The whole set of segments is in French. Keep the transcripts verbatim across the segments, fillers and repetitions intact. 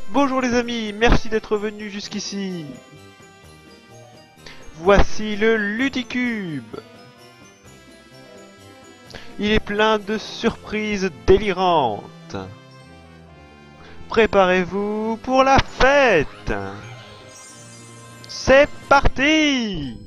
Bonjour les amis, merci d'être venus jusqu'ici. Voici le Luticube. Il est plein de surprises délirantes. Préparez-vous pour la fête. C'est parti.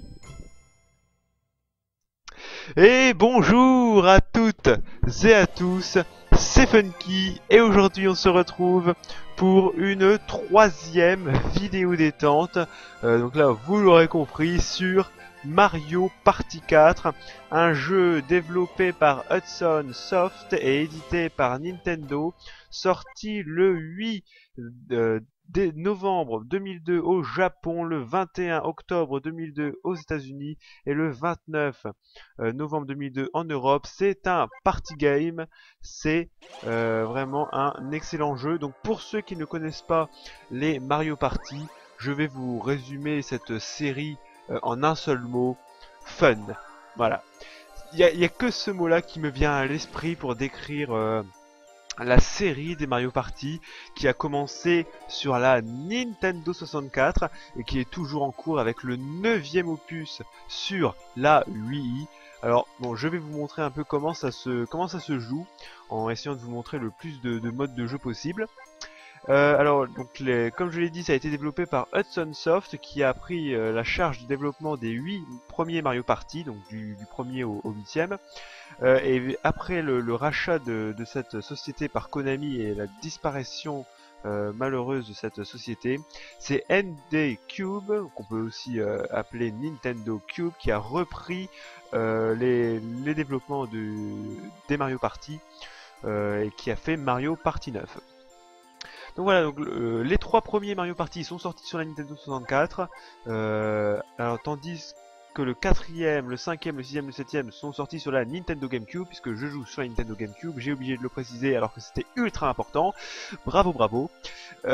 Et bonjour à toutes et à tous, c'est Funky et aujourd'hui on se retrouve pour une troisième vidéo détente, euh, donc là vous l'aurez compris, sur Mario Party quatre, un jeu développé par Hudson Soft et édité par Nintendo, sorti le huit euh, novembre deux mille deux au Japon, le vingt et un octobre deux mille deux aux États-Unis et le vingt-neuf novembre deux mille deux en Europe. C'est un party game, c'est euh, vraiment un excellent jeu. Donc pour ceux qui ne connaissent pas les Mario Party, je vais vous résumer cette série euh, en un seul mot: fun. Voilà. Il n'y a, y a que ce mot-là qui me vient à l'esprit pour décrire euh, la série des Mario Party, qui a commencé sur la Nintendo soixante-quatre et qui est toujours en cours avec le neuvième opus sur la Wii. Alors bon, je vais vous montrer un peu comment ça se, comment ça se joue, en essayant de vous montrer le plus de, de modes de jeu possible. Euh, alors, donc les, comme je l'ai dit, ça a été développé par Hudson Soft, qui a pris euh, la charge du développement des huit premiers Mario Party, donc du, du premier au huitième. Euh, et après le, le rachat de, de cette société par Konami et la disparition euh, malheureuse de cette société, c'est N D Cube, qu'on peut aussi euh, appeler Nintendo Cube, qui a repris euh, les, les développements de, des Mario Party euh, et qui a fait Mario Party neuf. Donc voilà, donc euh, les trois premiers Mario Party sont sortis sur la Nintendo soixante-quatre, euh, alors tandis que le quatrième, le cinquième, le sixième, le septième sont sortis sur la Nintendo GameCube, puisque je joue sur la Nintendo GameCube, j'ai oublié de le préciser alors que c'était ultra important. Bravo, bravo. Euh,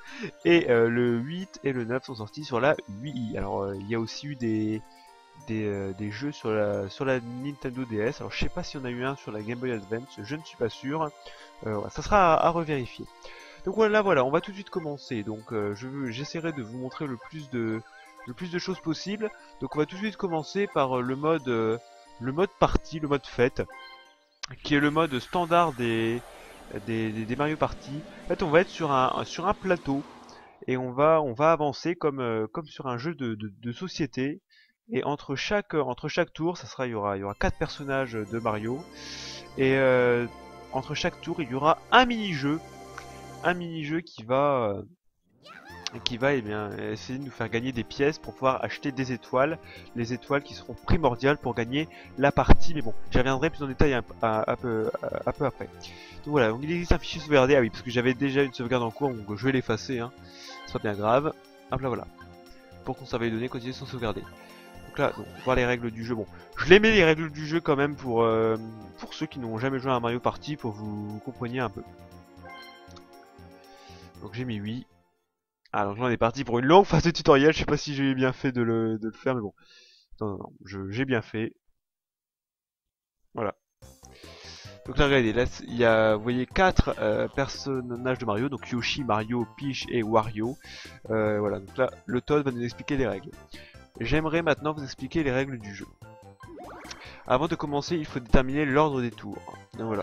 et euh, le huit et le neuf sont sortis sur la Wii. Alors euh, il y a aussi eu des des, euh, des jeux sur la sur la Nintendo D S. Alors je sais pas si on a eu un sur la Game Boy Advance, je ne suis pas sûr. Euh, voilà, ça sera à, à revérifier. Donc voilà, voilà, on va tout de suite commencer. Donc euh, je j'essaierai de vous montrer le plus de le plus de choses possible. Donc on va tout de suite commencer par euh, le mode euh, le mode party, le mode fête, qui est le mode standard des des, des, des Mario Party. En fait, on va être sur un sur un plateau et on va on va avancer comme euh, comme sur un jeu de, de, de société. Et entre chaque entre chaque tour, ça sera il y aura il y aura quatre personnages de Mario et euh, entre chaque tour, il y aura un mini-jeu un mini-jeu qui va euh, qui va eh bien, essayer de nous faire gagner des pièces pour pouvoir acheter des étoiles, les étoiles qui seront primordiales pour gagner la partie, mais bon, j'y reviendrai plus en détail un, un, un, peu, un peu après. Donc voilà, donc il existe un fichier sauvegardé, ah oui, parce que j'avais déjà une sauvegarde en cours, donc je vais l'effacer, hein, c'est pas bien grave. Hop là, voilà, pour conserver les données, continuer sans sauvegarder. Donc là, donc, voir les règles du jeu, bon, je les mets les règles du jeu quand même pour, euh, pour ceux qui n'ont jamais joué à un Mario Party, pour que vous, vous compreniez un peu. Donc j'ai mis oui. Alors là on est parti pour une longue phase de tutoriel, je sais pas si j'ai bien fait de le, de le faire, mais bon. Non, non, non, j'ai bien fait. Voilà. Donc là regardez, là il y a, vous voyez, quatre euh, personnages de Mario, donc Yoshi, Mario, Peach et Wario. Euh, voilà, donc là le Toad va nous expliquer les règles. J'aimerais maintenant vous expliquer les règles du jeu. Avant de commencer, il faut déterminer l'ordre des tours. Donc voilà.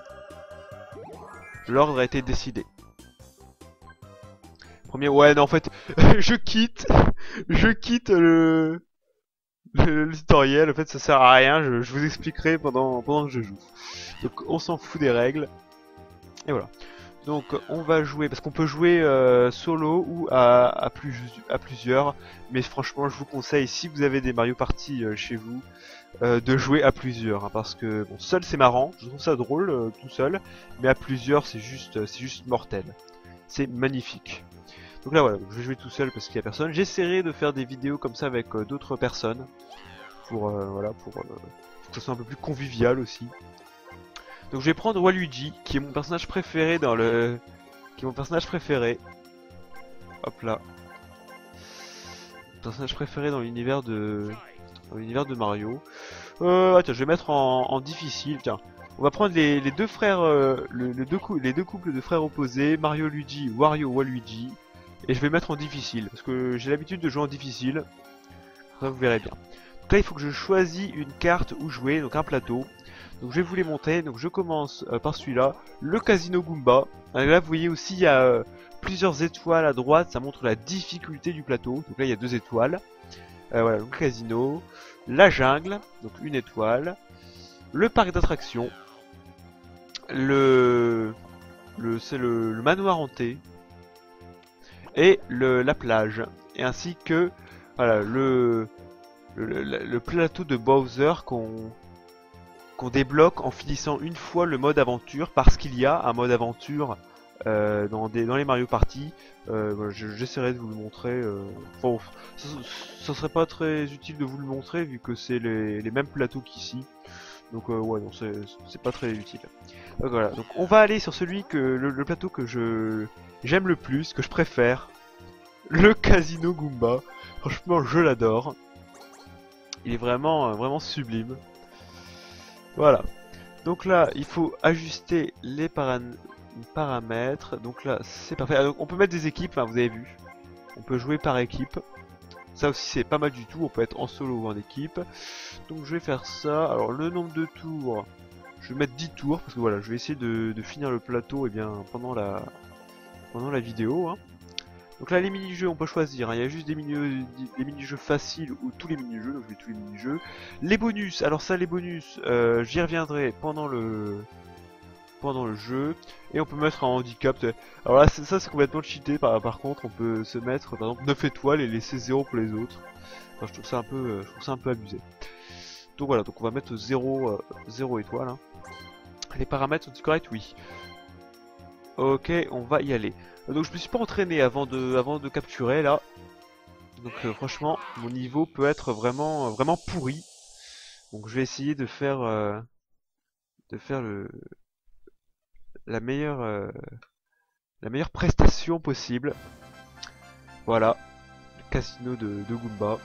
L'ordre a été décidé. Premier, ouais, non, en fait, je quitte, je quitte le, le, le tutoriel. En fait, ça sert à rien. Je, je vous expliquerai pendant, pendant que je joue. Donc, on s'en fout des règles. Et voilà. Donc, on va jouer parce qu'on peut jouer euh, solo ou à, à, plus, à plusieurs. Mais franchement, je vous conseille, si vous avez des Mario Party euh, chez vous, euh, de jouer à plusieurs, hein, parce que bon, seul c'est marrant. Je trouve ça drôle euh, tout seul, mais à plusieurs, c'est juste, c'est juste mortel. C'est magnifique. Donc là voilà, je vais jouer tout seul parce qu'il n'y a personne. J'essaierai de faire des vidéos comme ça avec euh, d'autres personnes pour euh, voilà pour, euh, pour que ce soit un peu plus convivial aussi. Donc je vais prendre Waluigi, qui est mon personnage préféré dans le, qui est mon personnage préféré. Hop là, mon personnage préféré dans l'univers de, dans l'univers de Mario. Euh, attends, je vais mettre en, en difficile. Tiens, On va prendre les, les deux frères, euh, le, le deux cou les deux couples de frères opposés, Mario, Luigi, Wario, Waluigi. Et je vais mettre en difficile, parce que j'ai l'habitude de jouer en difficile. Ça vous verrez bien. Donc là il faut que je choisis une carte où jouer, donc un plateau. Donc je vais vous les montrer, donc je commence euh, par celui-là, le Casino Goomba. Alors là vous voyez aussi il y a euh, plusieurs étoiles à droite, ça montre la difficulté du plateau. Donc là il y a deux étoiles. Euh, voilà, donc le casino, la jungle, donc une étoile, le parc d'attractions, le, le c'est le, le manoir hanté et le, la plage, et ainsi que voilà le le, le, le plateau de Bowser qu'on qu'on débloque en finissant une fois le mode aventure, parce qu'il y a un mode aventure euh, dans, des, dans les Mario Party. Euh, voilà, j'essaierai de vous le montrer. Euh, bon, ça, ça serait pas très utile de vous le montrer vu que c'est les, les mêmes plateaux qu'ici. Donc euh, ouais, non, c'est pas très utile. Donc voilà, donc on va aller sur celui que le, le plateau que je j'aime le plus, que je préfère, le Casino Goomba. Franchement, je l'adore. Il est vraiment vraiment sublime. Voilà. Donc là, il faut ajuster les param paramètres. Donc là, c'est parfait. Alors, on peut mettre des équipes, hein, vous avez vu. On peut jouer par équipe. Ça aussi, c'est pas mal du tout. On peut être en solo ou en équipe. Donc je vais faire ça. Alors le nombre de tours, je vais mettre dix tours. Parce que voilà, je vais essayer de, de finir le plateau et bien, pendant la, pendant la vidéo. Hein. Donc là, les mini-jeux, on peut choisir. Hein. Il y a juste des mini-jeux mini faciles ou tous les mini-jeux. Donc je vais tous les mini-jeux. Les bonus. Alors ça, les bonus, euh, j'y reviendrai pendant le pendant le jeu. Et on peut mettre un handicap. Alors là, ça c'est complètement cheaté. Par, par contre, on peut se mettre par exemple neuf étoiles et laisser zéro pour les autres. Enfin, je trouve ça un peu, je trouve ça un peu abusé. Donc voilà, donc on va mettre zéro, euh, zéro étoile. Hein. Les paramètres sont-ils corrects? Oui. Ok, on va y aller. Donc je me suis pas entraîné avant de, avant de capturer là. Donc euh, franchement, mon niveau peut être vraiment, vraiment pourri. Donc je vais essayer de faire, euh, de faire le, la meilleure, euh, la meilleure prestation possible. Voilà, le casino de, de Goomba.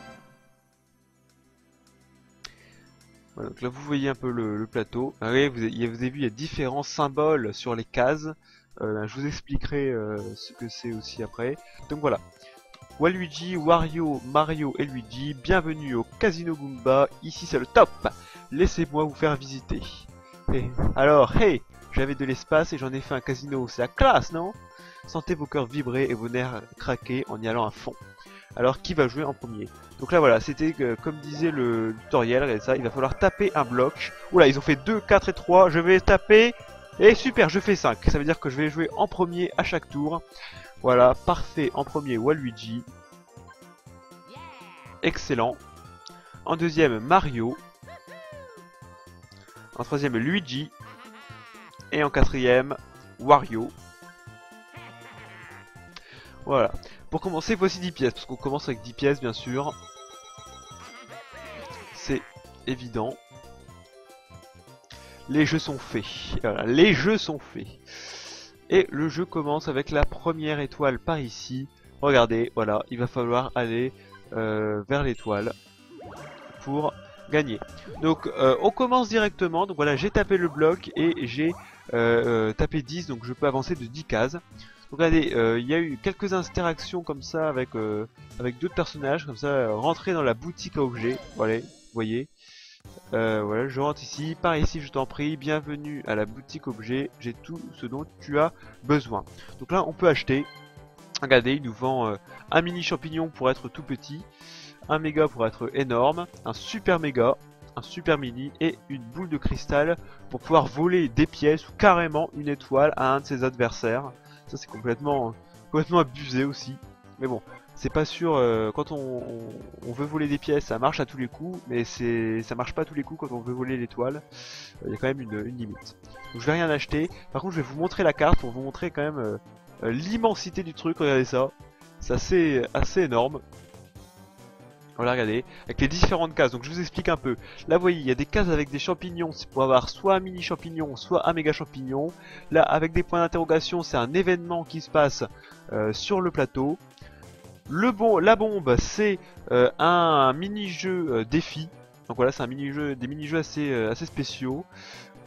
Voilà, donc là vous voyez un peu le, le plateau. Ah oui, vous avez, vous avez vu, il y a différents symboles sur les cases. Euh, je vous expliquerai euh, ce que c'est aussi après. Donc voilà. Waluigi, Wario, Mario et Luigi, bienvenue au Casino Goomba. Ici c'est le top. Laissez-moi vous faire visiter. Hey. Alors, hey, j'avais de l'espace et j'en ai fait un casino. C'est la classe, non? Sentez vos cœurs vibrer et vos nerfs craquer en y allant à fond. Alors qui va jouer en premier? Donc là voilà, c'était euh, comme disait le tutoriel, regardez ça, il va falloir taper un bloc. Oula, ils ont fait deux, quatre et trois, je vais taper, et super, je fais cinq. Ça veut dire que je vais jouer en premier à chaque tour. Voilà, parfait, en premier Waluigi. Excellent. En deuxième Mario. En troisième Luigi. Et en quatrième Wario. Voilà. Pour commencer, voici dix pièces, parce qu'on commence avec dix pièces bien sûr. C'est évident. Les jeux sont faits. Voilà, les jeux sont faits. Et le jeu commence avec la première étoile par ici. Regardez, voilà, il va falloir aller euh, vers l'étoile pour gagner. Donc euh, on commence directement. Donc voilà, j'ai tapé le bloc et j'ai euh, euh, tapé dix, donc je peux avancer de dix cases. Donc regardez, euh, il y a eu quelques interactions comme ça avec euh, avec d'autres personnages, comme ça, euh, rentrer dans la boutique à objets, voilà, vous voyez. Euh, voilà, je rentre ici, par ici je t'en prie, bienvenue à la boutique objet, j'ai tout ce dont tu as besoin. Donc là on peut acheter, regardez, il nous vend euh, un mini champignon pour être tout petit, un méga pour être énorme, un super méga, un super mini et une boule de cristal pour pouvoir voler des pièces ou carrément une étoile à un de ses adversaires. Ça c'est complètement, complètement abusé aussi. Mais bon, c'est pas sûr, euh, quand on, on, on veut voler des pièces, ça marche à tous les coups, mais c'est ça marche pas à tous les coups quand on veut voler l'étoile. Il euh, y a quand même une, une limite. Donc je vais rien acheter. Par contre je vais vous montrer la carte pour vous montrer quand même euh, euh, l'immensité du truc, regardez ça. C'est assez, assez énorme. Voilà, regardez, avec les différentes cases, donc je vous explique un peu. Là, vous voyez, il y a des cases avec des champignons, c'est pour avoir soit un mini champignon, soit un méga champignon. Là, avec des points d'interrogation, c'est un événement qui se passe euh, sur le plateau. Le bon, la bombe, c'est euh, un mini-jeu euh, défi. Donc voilà, c'est un mini-jeu, des mini-jeux assez, euh, assez spéciaux.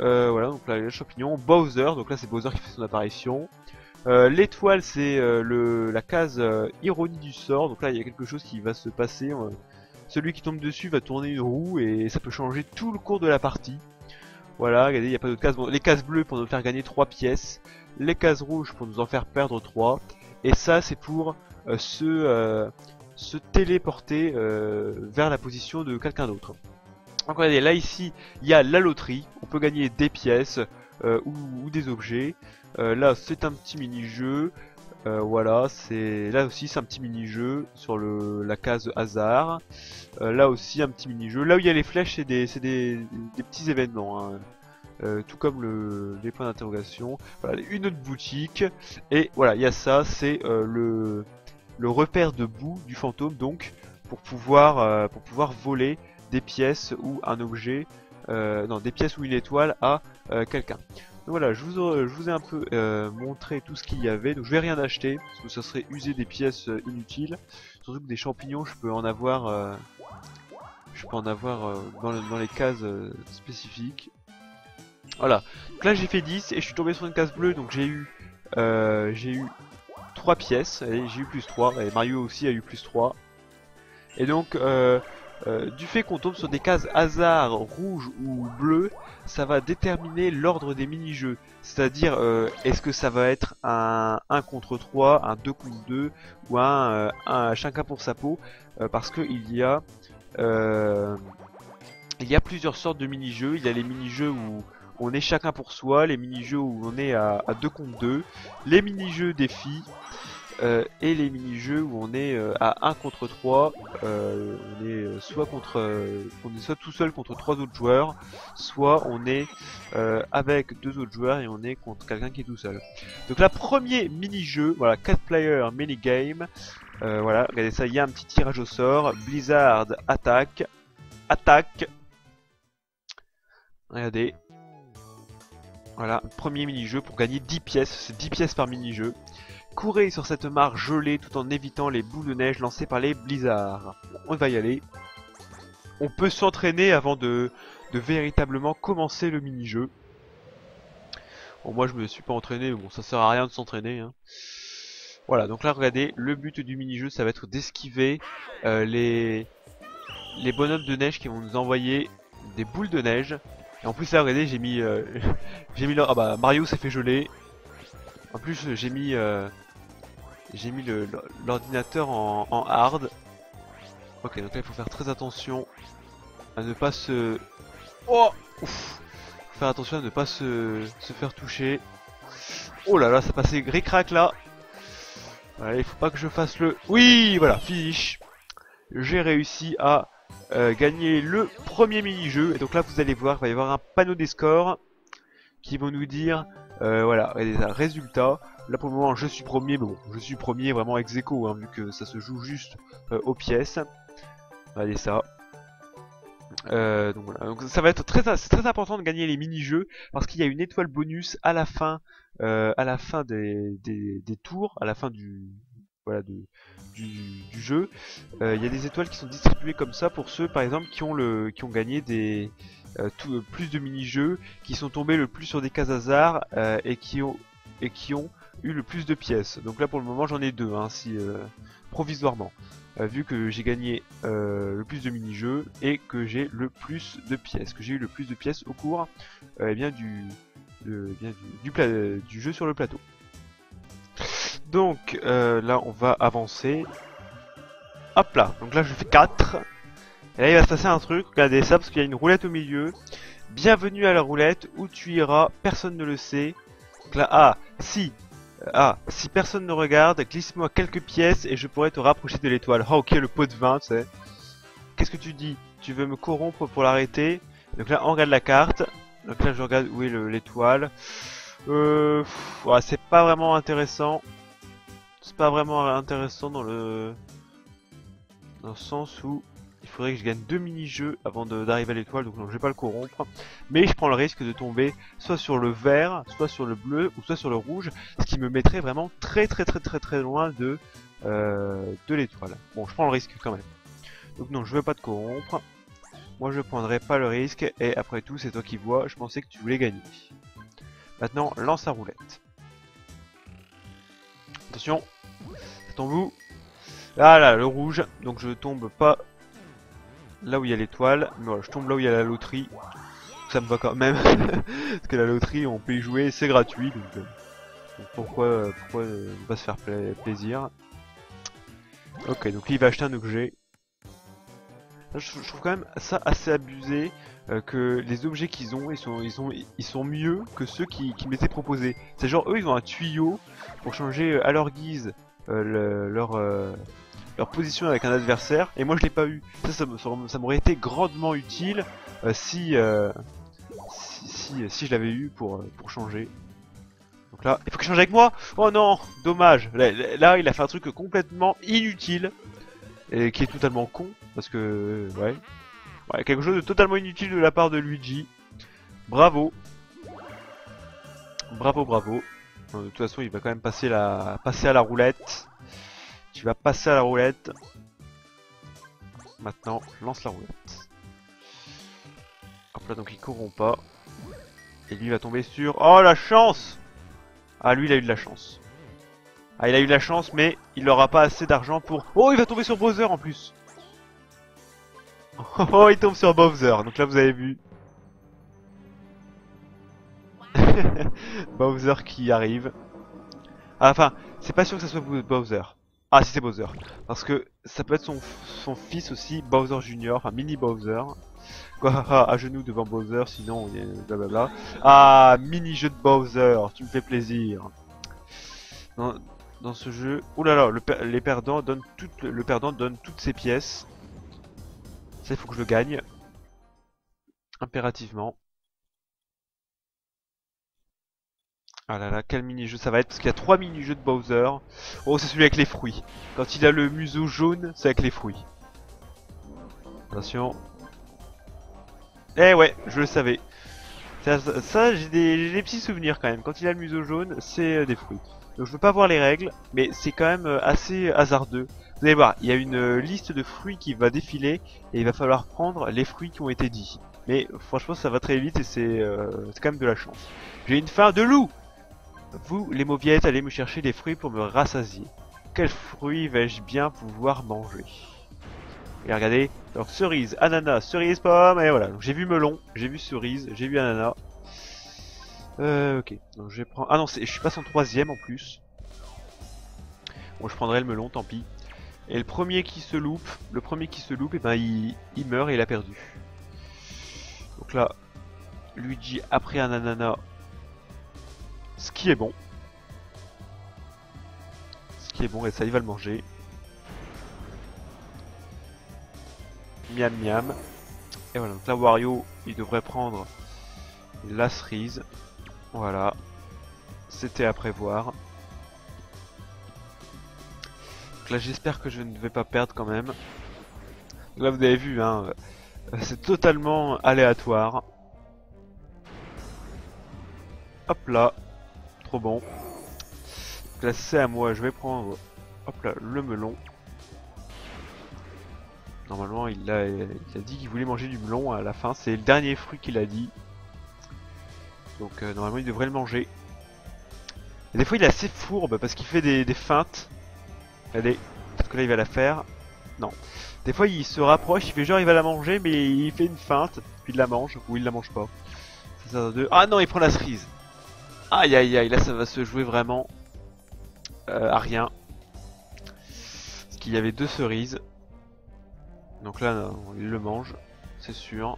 Euh, voilà, donc là, le champignon. Bowser, donc là c'est Bowser qui fait son apparition. Euh, L'étoile, c'est euh, le la case euh, ironie du sort. Donc là, il y a quelque chose qui va se passer. Euh, celui qui tombe dessus va tourner une roue et ça peut changer tout le cours de la partie. Voilà, regardez, il n'y a pas d'autres cases. Bon, les cases bleues pour nous faire gagner trois pièces. Les cases rouges pour nous en faire perdre trois. Et ça, c'est pour euh, se, euh, se téléporter euh, vers la position de quelqu'un d'autre. Donc regardez, là ici, il y a la loterie. On peut gagner des pièces euh, ou, ou des objets. Euh, là, c'est un petit mini-jeu. Euh, voilà, c'est là aussi c'est un petit mini-jeu sur le la case hasard. Euh, là aussi un petit mini-jeu. Là où il y a les flèches, c'est des, des, des petits événements. Hein. Euh, tout comme le, les points d'interrogation. Voilà, une autre boutique. Et voilà, il y a ça, c'est euh, le, le repère de boue du fantôme. Donc, pour pouvoir, euh, pour pouvoir voler des pièces ou un objet, euh, non, des pièces ou une étoile à euh, quelqu'un. Donc voilà, je vous, je vous ai un peu euh, montré tout ce qu'il y avait. Donc je vais rien acheter parce que ça serait user des pièces euh, inutiles. Surtout que des champignons, je peux en avoir, euh, je peux en avoir euh, dans, le, dans les cases euh, spécifiques. Voilà. Donc là j'ai fait dix et je suis tombé sur une case bleue, donc j'ai eu, euh, j'ai eu trois pièces et j'ai eu plus trois. Et Mario aussi a eu plus trois. Et donc euh, Euh, du fait qu'on tombe sur des cases hasard rouge ou bleu, ça va déterminer l'ordre des mini-jeux. C'est-à-dire, euh, est-ce que ça va être un un contre trois, un deux contre deux, ou un, euh, un chacun pour sa peau, euh, parce qu'il y a euh, il y a plusieurs sortes de mini-jeux. Il y a les mini-jeux où on est chacun pour soi, les mini-jeux où on est à, à deux contre deux, les mini-jeux défis, Euh, et les mini-jeux où on est euh, à un contre trois, euh, on est euh, soit contre, euh, on est soit tout seul contre trois autres joueurs, soit on est euh, avec deux autres joueurs et on est contre quelqu'un qui est tout seul. Donc là, premier mini-jeu, voilà, quatre player mini-game, euh, voilà, regardez ça, il y a un petit tirage au sort, Blizzard attaque, attaque, regardez, voilà, premier mini-jeu pour gagner dix pièces, c'est dix pièces par mini-jeu. Courez sur cette mare gelée tout en évitant les boules de neige lancées par les blizzards. On va y aller. On peut s'entraîner avant de, de véritablement commencer le mini-jeu. Bon, moi je me suis pas entraîné, mais bon, ça sert à rien de s'entraîner. Hein. Voilà, donc là regardez, le but du mini-jeu ça va être d'esquiver euh, les, les bonhommes de neige qui vont nous envoyer des boules de neige. Et en plus là regardez, j'ai mis, euh, j'ai mis, ah bah Mario s'est fait geler. En plus j'ai mis euh, j'ai mis l'ordinateur en, en hard. Ok, donc là il faut faire très attention à ne pas se... Oh ouf. Faut faire attention à ne pas se, se faire toucher. Oh là là, ça passait ric-rac là. Voilà, il faut pas que je fasse le... Oui, voilà, finish. J'ai réussi à euh, gagner le premier mini-jeu. Et donc là vous allez voir, il va y avoir un panneau des scores qui vont nous dire... Euh, voilà, résultat. Là pour le moment je suis premier, mais bon, je suis premier vraiment ex aequo, hein, vu que ça se joue juste euh, aux pièces. Regardez ça. Euh, donc voilà, donc ça va être très, c'est très important de gagner les mini-jeux parce qu'il y a une étoile bonus à la fin, euh, à la fin des, des, des tours, à la fin du, voilà, de, du, du jeu. Euh, il y a des étoiles qui sont distribuées comme ça pour ceux, par exemple, qui ont le, qui ont gagné des euh, tout, euh, plus de mini-jeux, qui sont tombés le plus sur des cases hasard euh, et qui ont et qui ont eu le plus de pièces. Donc là pour le moment j'en ai deux, hein, si, euh, provisoirement. Euh, vu que j'ai gagné euh, le plus de mini-jeux et que j'ai le plus de pièces, que j'ai eu le plus de pièces au cours euh, eh bien, du, de, bien, du, du, du jeu sur le plateau. Donc euh, là on va avancer. Hop là, donc là je fais quatre. Et là il va se passer un truc, regardez ça parce qu'il y a une roulette au milieu. Bienvenue à la roulette, où tu iras, personne ne le sait. Donc là, ah, si, ah, si personne ne regarde, glisse-moi quelques pièces et je pourrais te rapprocher de l'étoile. Ah ok, le pot de vin, tu sais. Qu'est-ce que tu dis? Tu veux me corrompre pour l'arrêter? Donc là, on regarde la carte. Donc là, je regarde où est l'étoile. Euh, ouais, c'est pas vraiment intéressant. C'est pas vraiment intéressant dans le, dans le sens où il faudrait que je gagne deux mini-jeux avant d'arriver à l'étoile, donc non, je vais pas le corrompre. Mais je prends le risque de tomber soit sur le vert, soit sur le bleu, ou soit sur le rouge, ce qui me mettrait vraiment très très très très très loin de, euh, de l'étoile. Bon, je prends le risque quand même. Donc non, je veux pas te corrompre. Moi je prendrai pas le risque, et après tout c'est toi qui vois, je pensais que tu voulais gagner. Maintenant, lance la roulette. Attention, ça tombe où? Ah là, le rouge, donc je tombe pas là où il y a l'étoile, mais voilà, je tombe là où il y a la loterie. Ça me va quand même, parce que la loterie on peut y jouer, c'est gratuit, donc, euh, donc pourquoi, pourquoi euh, ne pas se faire pla plaisir. Ok, donc lui il va acheter un objet. Je, je trouve quand même ça assez abusé, euh, que les objets qu'ils ont, ils sont, ils, sont, ils sont mieux que ceux qui, qui m'étaient proposés. C'est genre eux ils ont un tuyau pour changer à leur guise euh, le, leur, euh, leur position avec un adversaire, et moi je l'ai pas eu. Ça, ça, ça m'aurait été grandement utile euh, si, euh, si, si, si je l'avais eu pour, pour changer. Donc là, il faut qu'il change avec moi. Oh non, dommage. Là, là, il a fait un truc complètement inutile et qui est totalement con parce que ouais, ouais, quelque chose de totalement inutile de la part de Luigi. Bravo, bravo, bravo. De toute façon, il va quand même passer la, passer à la roulette. Tu vas passer à la roulette. Maintenant, lance la roulette. Hop là, donc il corrompt pas. Et lui il va tomber sur... Oh la chance! Ah lui il a eu de la chance. Ah il a eu de la chance mais il n'aura pas assez d'argent pour... Oh il va tomber sur Bowser en plus. Oh, oh il tombe sur Bowser, donc là vous avez vu. Bowser qui arrive. Ah, enfin, c'est pas sûr que ça soit Bowser. Ah si c'est Bowser. Parce que ça peut être son, son fils aussi, Bowser Junior, enfin mini Bowser. Quoi, à genoux devant Bowser, sinon il y a blablabla. Ah, mini jeu de Bowser, tu me fais plaisir. Dans, dans ce jeu, oh là là, le, les perdants donnent toutes, le perdant donne toutes ses pièces. Ça, il faut que je le gagne. Impérativement. Ah là là, quel mini-jeu ça va être, parce qu'il y a trois mini-jeux de Bowser. Oh, c'est celui avec les fruits. Quand il a le museau jaune, c'est avec les fruits. Attention. Eh ouais, je le savais. Ça, ça, ça j'ai des, des petits souvenirs quand même. Quand il a le museau jaune, c'est euh, des fruits. Donc je veux pas voir les règles, mais c'est quand même euh, assez hasardeux. Vous allez voir, il y a une euh, liste de fruits qui va défiler, et il va falloir prendre les fruits qui ont été dits. Mais franchement ça va très vite et c'est euh, quand même de la chance. J'ai une faim de loup. Vous, les mauviettes, allez me chercher des fruits pour me rassasier. Quels fruits vais-je bien pouvoir manger? Et regardez, alors cerise, ananas, cerise, pomme, et voilà. Donc j'ai vu melon, j'ai vu cerise, j'ai vu ananas. Euh, ok. Donc je vais prendre... Ah non, je suis pas en troisième en plus. Bon, je prendrai le melon, tant pis. Et le premier qui se loupe, le premier qui se loupe, et ben il, il meurt et il a perdu. Donc là, Luigi a pris un ananas. Ce qui est bon. Ce qui est bon, et ça il va le manger. Miam miam. Et voilà, donc là Wario, il devrait prendre la cerise. Voilà. C'était à prévoir. Donc là j'espère que je ne vais pas perdre quand même. Là vous avez vu, hein, c'est totalement aléatoire. Hop là. Trop bon. Donc là c'est à moi, je vais prendre hop là, le melon. Normalement il a, il a dit qu'il voulait manger du melon à la fin, c'est le dernier fruit qu'il a dit. Donc euh, normalement il devrait le manger. Et des fois il est assez fourbe parce qu'il fait des, des feintes. Regardez, parce que là il va la faire. Non. Des fois il se rapproche, il fait genre il va la manger mais il fait une feinte, puis il la mange, ou il la mange pas. C'est ça de... Ah non il prend la cerise. Aïe aïe aïe, là ça va se jouer vraiment euh, à rien. Parce qu'il y avait deux cerises. Donc là, non, il le mange, c'est sûr.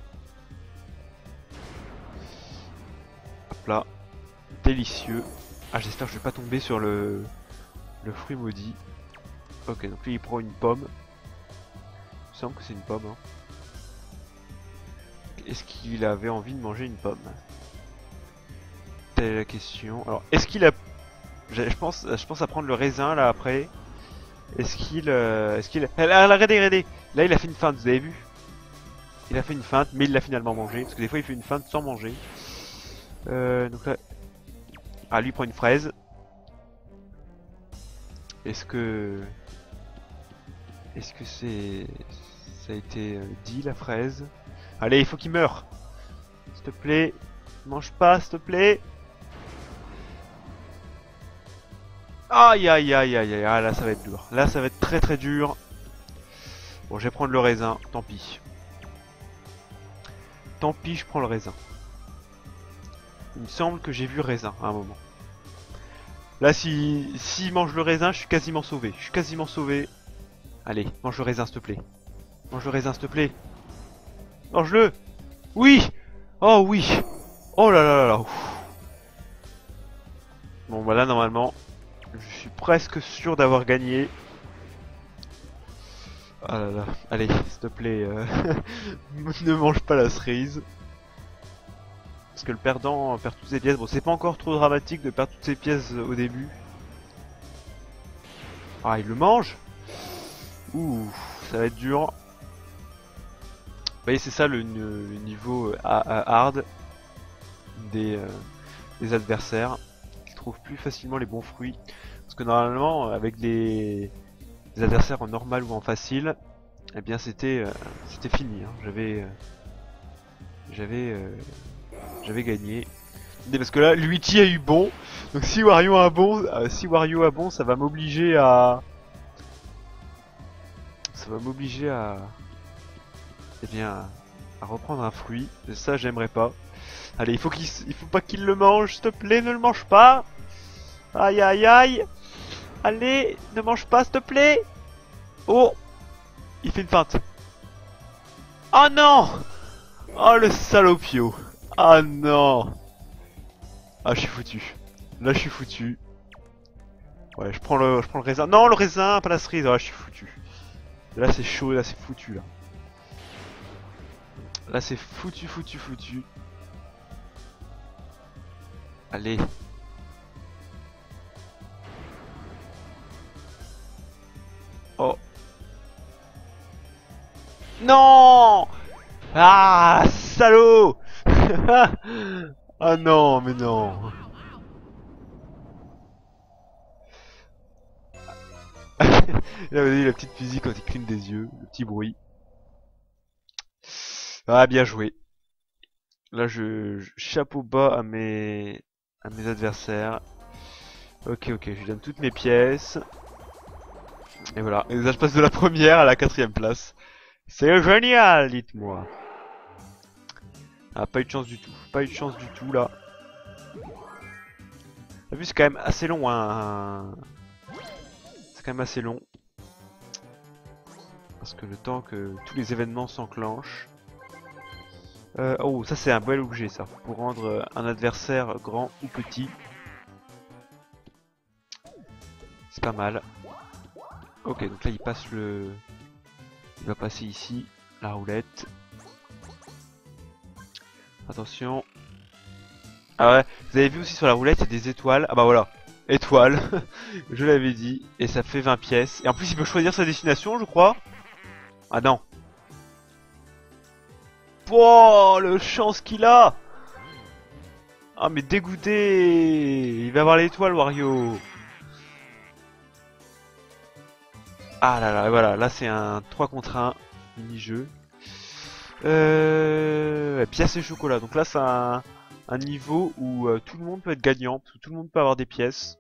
Hop là. Délicieux. Ah, j'espère que je vais pas tomber sur le, le fruit maudit. Ok, donc lui il prend une pomme. Il me semble que c'est une pomme. Hein. Est-ce qu'il avait envie de manger une pomme? Telle est la question. Alors, est-ce qu'il a... Je pense, je pense à prendre le raisin là après. Est-ce qu'il... Euh, est-ce qu'il... Ah, regardez, regardez. Là il a fait une feinte, vous avez vu? Il a fait une feinte, mais il l'a finalement mangé. Parce que des fois il fait une feinte sans manger. Euh, donc là... Ah, lui prend une fraise. Est-ce que... Est-ce que c'est... Ça a été dit la fraise? Allez, il faut qu'il meure. S'il te plaît. Mange pas, s'il te plaît. Aïe aïe aïe aïe aïe. Ah, là ça va être dur. Là ça va être très très dur. Bon, je vais prendre le raisin. Tant pis. Tant pis, je prends le raisin. Il me semble que j'ai vu raisin à un moment. Là, si s'il mange le raisin, je suis quasiment sauvé. Je suis quasiment sauvé. Allez, mange le raisin, s'il te plaît. Mange le raisin, s'il te plaît. Mange-le. Oui. Oh oui. Oh là là là là. Ouf. Bon, voilà, normalement, je suis presque sûr d'avoir gagné. Ah là là. Allez, s'il te plaît, euh... ne mange pas la cerise. Parce que le perdant perd toutes ses pièces. Bon, c'est pas encore trop dramatique de perdre toutes ses pièces au début. Ah, il le mange. Ouh, ça va être dur. Vous voyez, c'est ça le, le niveau hard des, euh, des adversaires. Ils trouvent plus facilement les bons fruits. Parce que normalement, avec les, les adversaires en normal ou en facile, eh bien c'était euh, c'était fini. Hein. J'avais euh, j'avais euh, j'avais gagné. Mais parce que là, Luigi a eu bon. Donc si Wario a bon, euh, si Wario a bon, ça va m'obliger à ça va m'obliger à eh bien à reprendre un fruit. Et ça, j'aimerais pas. Allez, il faut qu'il il faut pas qu'il le mange, s'il te plaît, ne le mange pas. Aïe aïe aïe. Allez, ne mange pas, s'il te plaît. Oh, il fait une feinte. Oh non. Oh le salopio. Ah non. Ah, je suis foutu. Là, je suis foutu. Ouais, je prends le, je prends le raisin. Non, le raisin, pas la cerise. Ah, je suis foutu. Là, c'est chaud. Là, c'est foutu. Là. Là, c'est foutu, foutu, foutu. Allez. Oh. Non. Ah, salaud. Ah non, mais non. Là, vous avez la petite musique quand il cligne des yeux, le petit bruit. Ah, bien joué. Là, je, je chapeau bas à mes à mes adversaires. Ok, ok, je lui donne toutes mes pièces. Et voilà. Et là, je passe de la première à la quatrième place. C'est génial, dites-moi. Ah, pas eu de chance du tout. Pas eu de chance du tout là. T'as vu, c'est quand même assez long, hein. C'est quand même assez long. Parce que le temps que tous les événements s'enclenchent. Euh, oh, ça c'est un bel objet ça. Pour rendre un adversaire grand ou petit. C'est pas mal. Ok, donc là il passe le... Il va passer ici, la roulette. Attention. Ah ouais, vous avez vu aussi sur la roulette, il y a des étoiles. Ah bah voilà, étoiles, je l'avais dit. Et ça fait vingt pièces. Et en plus il peut choisir sa destination, je crois. Ah non. Oh, le chance qu'il a. Ah mais dégoûté. Il va avoir l'étoile, Wario. Ah là là, voilà, là c'est un trois contre un mini-jeu. Euh... Pièces et chocolat. Donc là c'est un, un niveau où euh, tout le monde peut être gagnant, parce que tout le monde peut avoir des pièces.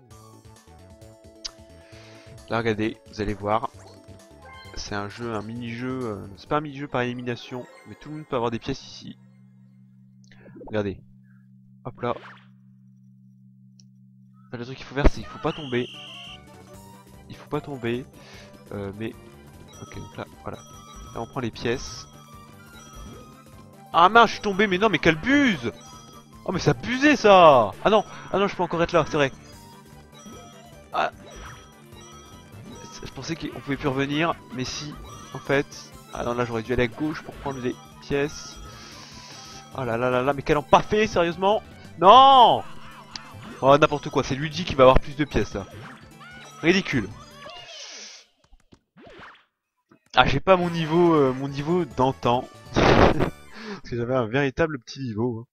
Là regardez, vous allez voir. C'est un jeu, un mini-jeu, euh, c'est pas un mini-jeu par élimination, mais tout le monde peut avoir des pièces ici. Regardez. Hop là. Enfin, le truc qu'il faut faire c'est qu'il faut pas tomber. Il faut pas tomber. Euh, mais... Ok, donc là, voilà. Là on prend les pièces. Ah mince, je suis tombé, mais non, mais quelle buse! Oh mais c'est abusé ça! Ah non, ah non, je peux encore être là, c'est vrai. Ah. Je pensais qu'on pouvait plus revenir, mais si, en fait. Ah non, là j'aurais dû aller à gauche pour prendre des pièces. Oh là là là là, mais quel empaffé, sérieusement! Non! Oh n'importe quoi, c'est Luigi qui va avoir plus de pièces là. Ridicule. Ah, j'ai pas mon niveau, euh, mon niveau d'antan. Parce que j'avais un véritable petit niveau.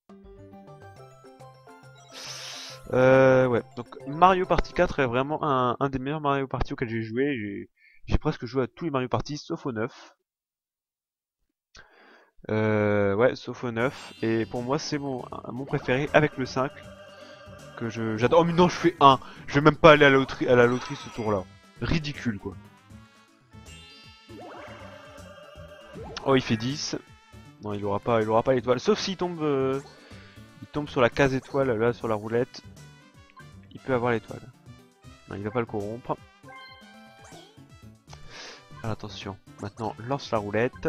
Euh, ouais, donc Mario Party quatre est vraiment un, un des meilleurs Mario Party auxquels j'ai joué. J'ai presque joué à tous les Mario Party sauf au neuf. Euh, ouais, sauf au neuf. Et pour moi, c'est mon, mon préféré avec le cinq. Que je j'adore. Oh, mais non, je fais un. Je vais même pas aller à la loterie, à la loterie ce tour-là. Ridicule, quoi. Oh, il fait dix. Non, il aura pas, il aura pas l'étoile. Sauf s'il tombe, euh, il tombe sur la case étoile, là, sur la roulette. Il peut avoir l'étoile. Non, il va pas le corrompre. Alors, attention. Maintenant, lance la roulette.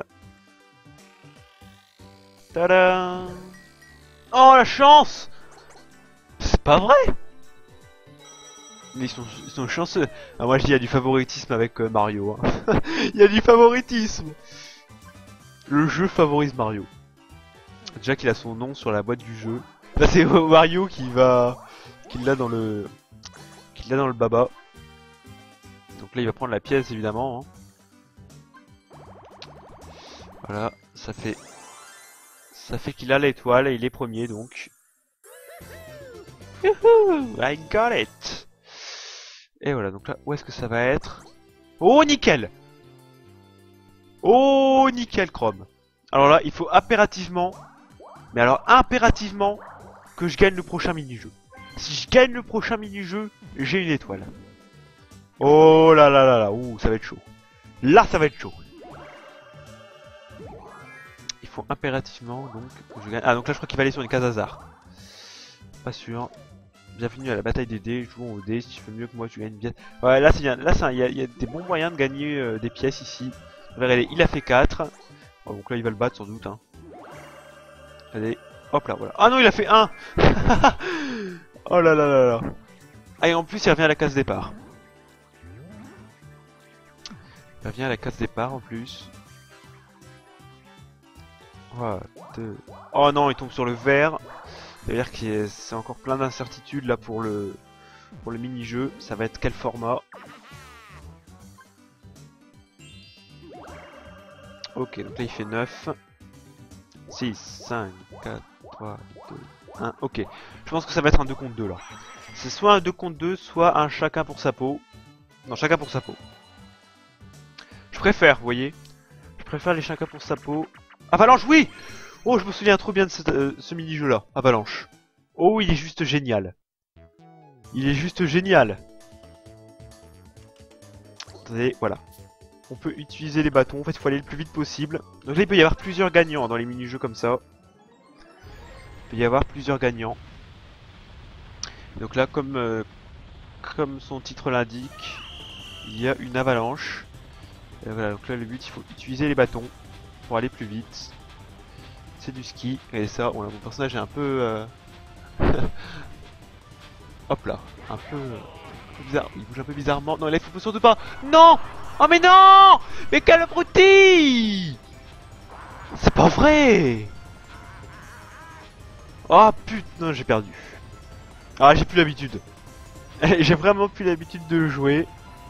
Tada! Oh, la chance! C'est pas vrai! Mais ils sont, ils sont chanceux. Ah, moi, je dis, il y a du favoritisme avec euh, Mario. Hein. Il y a du favoritisme! Le jeu favorise Mario. Déjà qu'il a son nom sur la boîte du jeu. Là, c'est Mario qui va... qui l'a dans le... qui l'a dans le baba. Donc là, il va prendre la pièce, évidemment. Hein. Voilà, ça fait... ça fait qu'il a l'étoile et il est premier, donc. Youhou, I got it! Et voilà, donc là, où est-ce que ça va être? Oh, nickel! Oh, nickel, Chrome! Alors là, il faut impérativement... mais alors, impérativement, que je gagne le prochain mini-jeu. Si je gagne le prochain mini-jeu, j'ai une étoile. Oh là là là là, ouh, ça va être chaud. Là, ça va être chaud. Il faut impérativement, donc, que je gagne... Ah, donc là, je crois qu'il va aller sur une case hasard. Pas sûr. Bienvenue à la bataille des dés, jouons aux dés, si tu fais mieux que moi, tu gagnes bien. Ouais, là, c'est bien. Là, il y, y a des bons moyens de gagner euh, des pièces ici. Regardez, il a fait quatre. Oh, donc là, il va le battre sans doute. Hein. Allez, hop là, voilà. Ah non, il a fait un. Oh là là là là. Ah, et en plus, il revient à la case départ. Il revient à la case départ en plus. Voilà, deux. Oh non, il tombe sur le vert. C'est-à-dire que c'est encore plein d'incertitudes là pour le pour le mini-jeu. Ça va être quel format? Ok, donc là il fait neuf. six, cinq, quatre, trois, deux, un. Ok. Je pense que ça va être un deux contre deux là. C'est soit un deux contre deux, soit un chacun pour sa peau. Non, chacun pour sa peau. Je préfère, vous voyez. Je préfère les chacun pour sa peau. Avalanche, oui! Oh, je me souviens trop bien de cette, euh, ce mini-jeu là. Avalanche. Oh, il est juste génial. Il est juste génial. Attendez, voilà. On peut utiliser les bâtons. En fait, il faut aller le plus vite possible. Donc là, il peut y avoir plusieurs gagnants dans les mini-jeux comme ça. Il peut y avoir plusieurs gagnants. Donc là, comme, euh, comme son titre l'indique, il y a une avalanche. Et voilà, donc là, le but, il faut utiliser les bâtons pour aller plus vite. C'est du ski. Et ça, voilà, mon personnage est un peu... Euh... Hop là, un peu... un peu bizarre. Il bouge un peu bizarrement. Non, là, il faut surtout pas... Non! Oh mais non! Mais quel abruti! C'est pas vrai! Oh putain, j'ai perdu. Ah, j'ai plus l'habitude. J'ai vraiment plus l'habitude de jouer.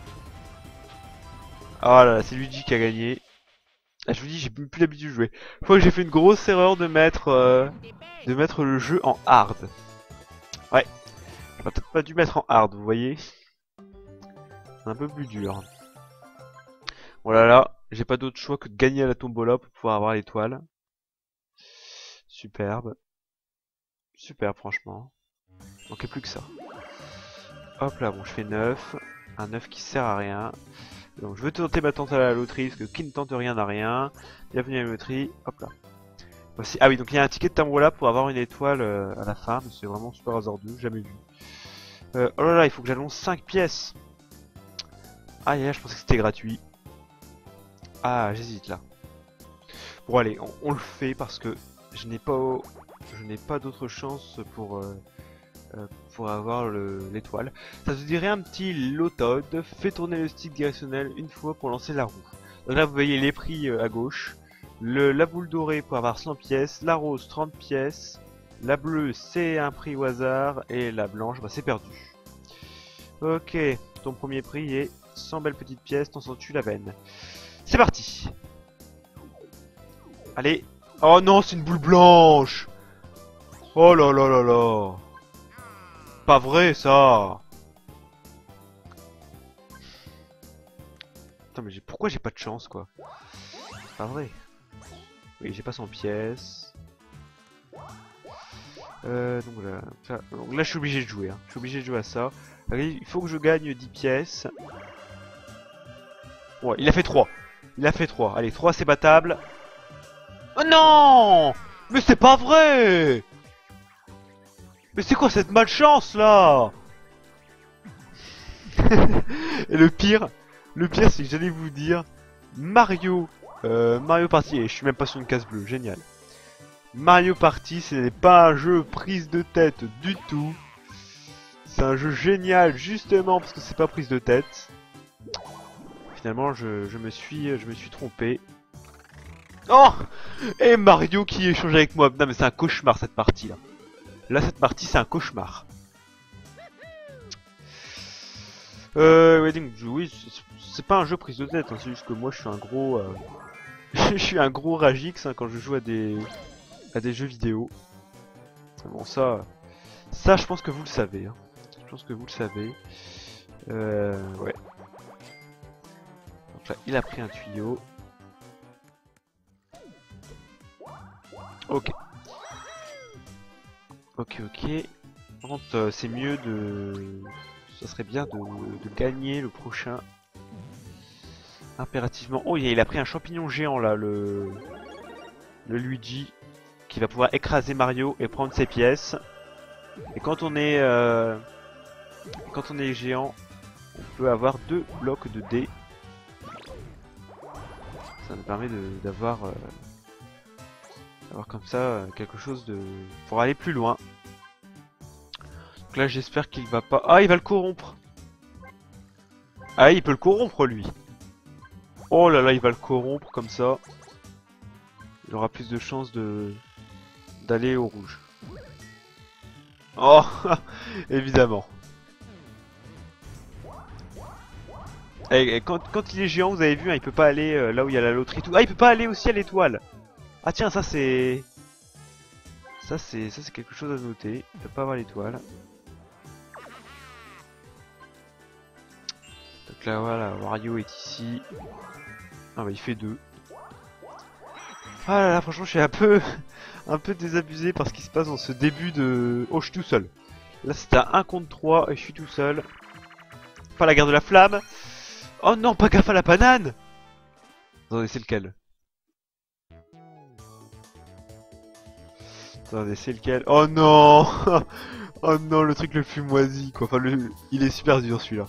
Ah là là, c'est Luigi qui a gagné. Ah, je vous dis, j'ai plus l'habitude de jouer. Je crois que j'ai fait une grosse erreur de mettre euh, de mettre le jeu en hard. Ouais, j'aurais peut-être pas dû mettre en hard, vous voyez. C'est un peu plus dur. Oh là là, j'ai pas d'autre choix que de gagner à la tombola pour pouvoir avoir l'étoile. Superbe. Superbe, franchement. Il manquait plus que ça. Hop là, bon, je fais neuf. Un neuf qui sert à rien. Donc je veux tenter ma tente à la loterie, parce que qui ne tente rien n'a rien. Bienvenue à la loterie, hop là. Voici. Ah oui, donc il y a un ticket de tombola pour avoir une étoile euh, à la fin, mais c'est vraiment super hasardeux, jamais vu. Euh, oh là là, il faut que j'annonce cinq pièces. Ah yeah, je pensais que c'était gratuit. Ah, j'hésite là. Bon allez, on, on le fait parce que je n'ai pas je n'ai pas d'autre chance pour euh, euh, pour avoir l'étoile. Ça se dirait un petit Lotod, fait tourner le stick directionnel une fois pour lancer la roue. Donc là vous voyez les prix euh, à gauche. Le, la boule dorée pour avoir cent pièces, la rose trente pièces, la bleue c'est un prix au hasard et la blanche bah, c'est perdu. Ok, ton premier prix est cent belles petites pièces, t'en sens-tu la veine? C'est parti. Allez. Oh non, c'est une boule blanche. Oh là là là là. Pas vrai ça. Putain mais pourquoi j'ai pas de chance quoi? Pas vrai. Oui, j'ai pas cent pièces. Euh, donc, là, ça, donc là, je suis obligé de jouer. Hein. Je suis obligé de jouer à ça. Allez, il faut que je gagne dix pièces. Ouais, il a fait trois. Il a fait trois. Allez, trois, c'est battable. Oh non! Mais c'est pas vrai! Mais c'est quoi cette malchance là? Et le pire, le pire c'est que j'allais vous dire Mario, euh, Mario Party, et je suis même pas sur une case bleue, génial. Mario Party, ce n'est pas un jeu prise de tête du tout. C'est un jeu génial justement parce que c'est pas prise de tête. Finalement, je, je me suis, je me suis trompé. Oh! Et Mario qui échange avec moi. Non mais c'est un cauchemar cette partie là. Là cette partie c'est un cauchemar. Euh, ouais, donc, oui, c'est pas un jeu prise de tête, hein, c'est juste que moi je suis un gros, euh... je suis un gros Ragix hein, quand je joue à des, à des jeux vidéo. Bon ça, ça je pense que vous le savez. Hein. Je pense que vous le savez. Euh, ouais. Donc là, il a pris un tuyau. Ok. Ok, ok. Par contre, euh, c'est mieux de... Ça serait bien de, de gagner le prochain. Impérativement. Oh, il a pris un champignon géant là, le... Le Luigi. Qui va pouvoir écraser Mario et prendre ses pièces. Et quand on est... Euh... Quand on est géant, on peut avoir deux blocs de dés. Ça nous permet d'avoir... Euh... Avoir comme ça euh, quelque chose de... Pour aller plus loin. Donc là j'espère qu'il va pas... Ah il va le corrompre. Ah il peut le corrompre lui. Oh là là il va le corrompre comme ça. Il aura plus de chances de... d'aller au rouge. Oh évidemment. Et, et quand, quand il est géant vous avez vu hein, il peut pas aller euh, là où il y a la loterie tout. Ah il peut pas aller aussi à l'étoile. Ah tiens ça c'est... Ça c'est ça c'est quelque chose à noter. Il peut pas avoir l'étoile. Donc là voilà, Wario est ici. Ah bah il fait deux. Ah là là franchement je suis un peu un peu désabusé par ce qui se passe dans ce début de... Oh je suis tout seul. Là c'était à un contre trois et je suis tout seul. Pas la guerre de la flamme. Oh non pas gaffe à la banane. Attendez c'est lequel? Attendez c'est lequel? Oh non. Oh non le truc le plus moisi quoi. Enfin le... il est super dur celui-là.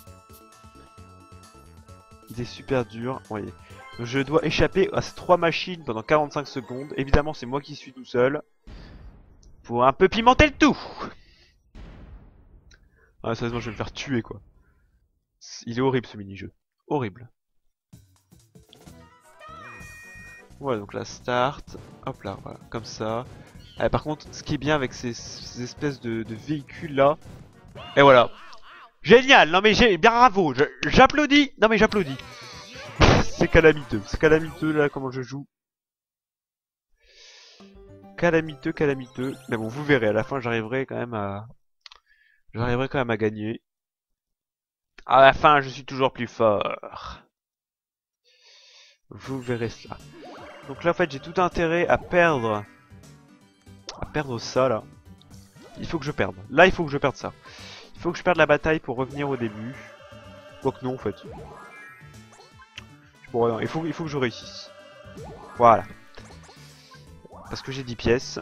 Il est super dur, voyez. Je dois échapper à ces trois machines pendant quarante-cinq secondes. Évidemment, c'est moi qui suis tout seul. Pour un peu pimenter le tout. Ah, sérieusement, je vais me faire tuer, quoi. Il est horrible, ce mini-jeu. Horrible. Voilà, donc là, start. Hop là, voilà, comme ça. Ah, par contre, ce qui est bien avec ces, ces espèces de, de véhicules-là... Et voilà. Génial. Non mais j'ai bien bravo. J'applaudis. Non mais j'applaudis. C'est calamiteux. C'est calamiteux là comment je joue. Calamiteux, calamiteux. Mais bon, vous verrez. À la fin, j'arriverai quand même à. J'arriverai quand même à gagner. À la fin, je suis toujours plus fort. Vous verrez cela. Donc là, en fait, j'ai tout intérêt à perdre. À perdre ça là. Il faut que je perde. Là, il faut que je perde ça. Il faut que je perde la bataille pour revenir au début. Quoique non en fait. Bon non, il faut, il faut que je réussisse. Voilà. Parce que j'ai dix pièces.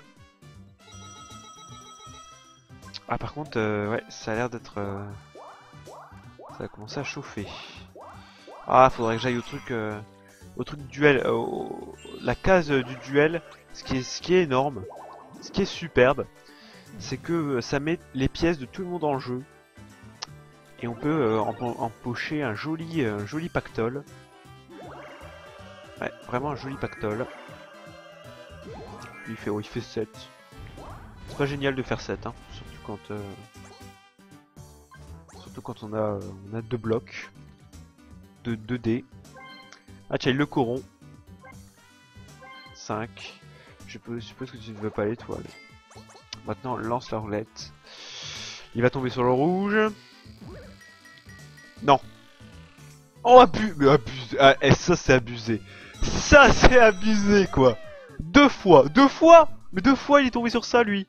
Ah par contre, euh, ouais, ça a l'air d'être... Euh... Ça va commencer à chauffer. Ah, faudrait que j'aille au truc... Euh... Au truc duel. Euh, au... La case du duel. Ce qui est, ce qui est énorme. Ce qui est superbe. C'est que ça met les pièces de tout le monde en jeu. Et on peut euh, empocher un joli, un joli pactole. Ouais, vraiment un joli pactole. Il fait, oh, il fait sept. C'est pas génial de faire sept, hein. Surtout quand... Euh... Surtout quand on a, euh, on a deux blocs. De deux dés. Ah tiens, il le corrompt. cinq. Je suppose que tu ne veux pas l'étoile. Maintenant, lance la roulette. Il va tomber sur le rouge. Non. Oh, abus, mais abusé. Ah, et ça, c'est abusé. Ça, c'est abusé, quoi. Deux fois, deux fois. Mais deux fois il est tombé sur ça lui.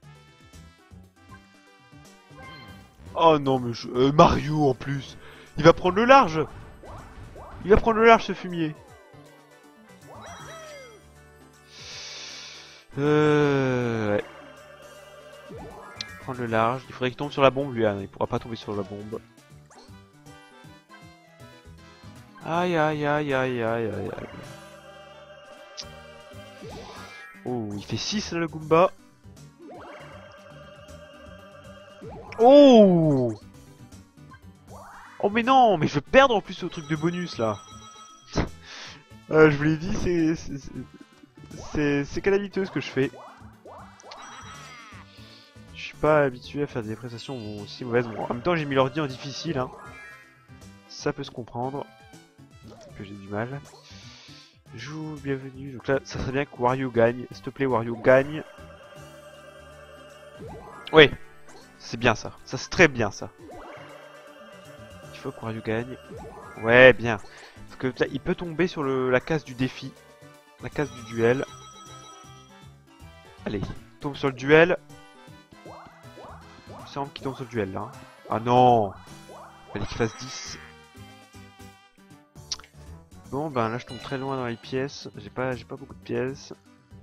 Oh non mais je... euh, Mario en plus. Il va prendre le large. Il va prendre le large ce fumier. Euh... Ouais. Prendre le large. Il faudrait qu'il tombe sur la bombe lui. Hein. Il pourra pas tomber sur la bombe. Aïe aïe aïe aïe aïe aïe aïe. Oh, il fait six là le Goomba. Oh. Oh mais non, mais je veux perdre en plus ce truc de bonus là. euh, je vous l'ai dit, c'est... C'est c'est calamiteux ce que je fais. Je suis pas habitué à faire des prestations aussi mauvaises. Bon, en même temps j'ai mis l'ordi en difficile. Hein. Ça peut se comprendre. Que j'ai du mal. Joue, bienvenue. Donc là, ça serait bien que Wario gagne. S'il te plaît, Wario gagne. Oui, c'est bien ça. Ça c'est très bien ça. Il faut que Wario gagne. Ouais, bien. Parce que là, il peut tomber sur le, la case du défi. La case du duel. Allez, tombe sur le duel. Il me semble qu'il tombe sur le duel là. Ah non. Il fallait qu'il fasse dix. Bon ben là je tombe très loin dans les pièces. J'ai pas j'ai pas beaucoup de pièces.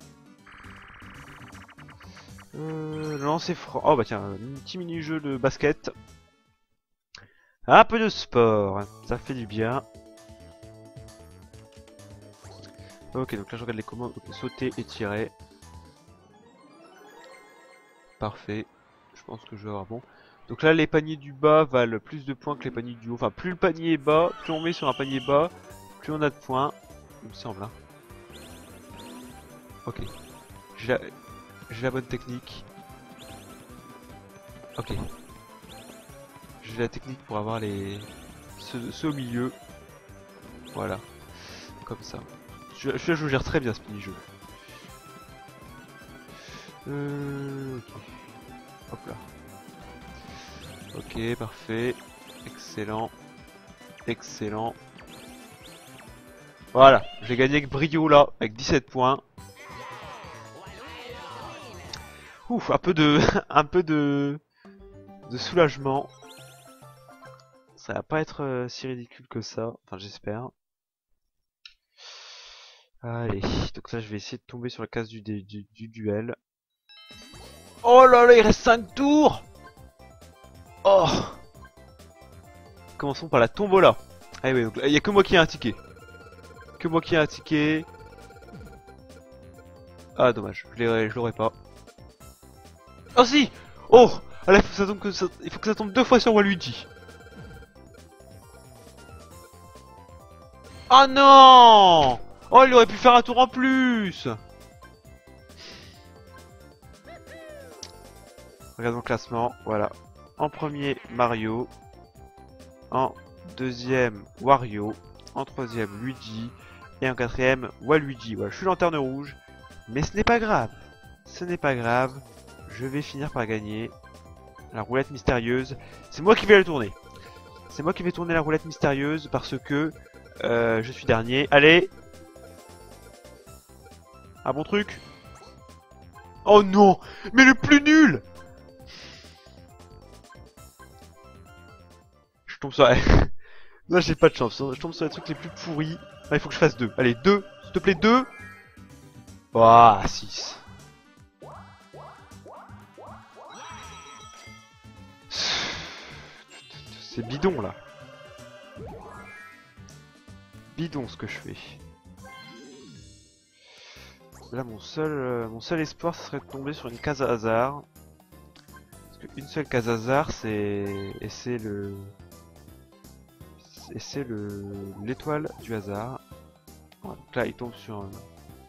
Euh, lancer franc. Oh bah tiens, un petit mini-jeu de basket. Un peu de sport, ça fait du bien. Ok, donc là je regarde les commandes. Okay, sauter et tirer. Parfait. Je pense que je vais avoir bon. Donc là les paniers du bas valent plus de points que les paniers du haut. Enfin plus le panier est bas, plus on met sur un panier bas, plus on a de points. Il me semble hein. Ok. J'ai la... la bonne technique. Ok. J'ai la technique pour avoir les... Ceux, ceux au milieu. Voilà. Comme ça. Je, je, je gère très bien ce mini-jeu. Euh... Ok. Hop là. Ok, parfait. Excellent. Excellent. Voilà. J'ai gagné avec brio là, avec dix-sept points. Ouf, un peu de... un peu de... de soulagement. Ça va pas être euh, si ridicule que ça. Enfin, j'espère. Allez, donc là je vais essayer de tomber sur la case du, du, du, du duel. Oh là là, il reste cinq tours. Oh. Commençons par la tombola. Ah oui, donc il y a que moi qui ai un ticket. Que moi qui ai un ticket. Ah dommage, je l'aurais pas. Oh si. Oh. Ah là, il faut que ça tombe, que ça, il faut que ça tombe deux fois sur Waluigi. Oh non. Oh, il aurait pu faire un tour en plus. Regardons le classement, voilà. En premier, Mario. En deuxième, Wario. En troisième, Luigi. Et en quatrième, Waluigi. Voilà, je suis lanterne rouge. Mais ce n'est pas grave. Ce n'est pas grave. Je vais finir par gagner. La roulette mystérieuse. C'est moi qui vais la tourner. C'est moi qui vais tourner la roulette mystérieuse parce que euh, je suis dernier. Allez. Un bon truc. Oh non. Mais le plus nul. Je tombe sur... Là j'ai pas de chance, je tombe sur les trucs les plus pourris. Là, il faut que je fasse deux. Allez, deux, s'il te plaît, deux. Oh, six. C'est bidon là. Bidon ce que je fais. Là mon seul, euh, mon seul espoir ce serait de tomber sur une case à hasard. Parce qu'une seule case hasard c'est... Et c'est le... Et c'est le l'étoile du hasard. Voilà, donc là il tombe sur... Un...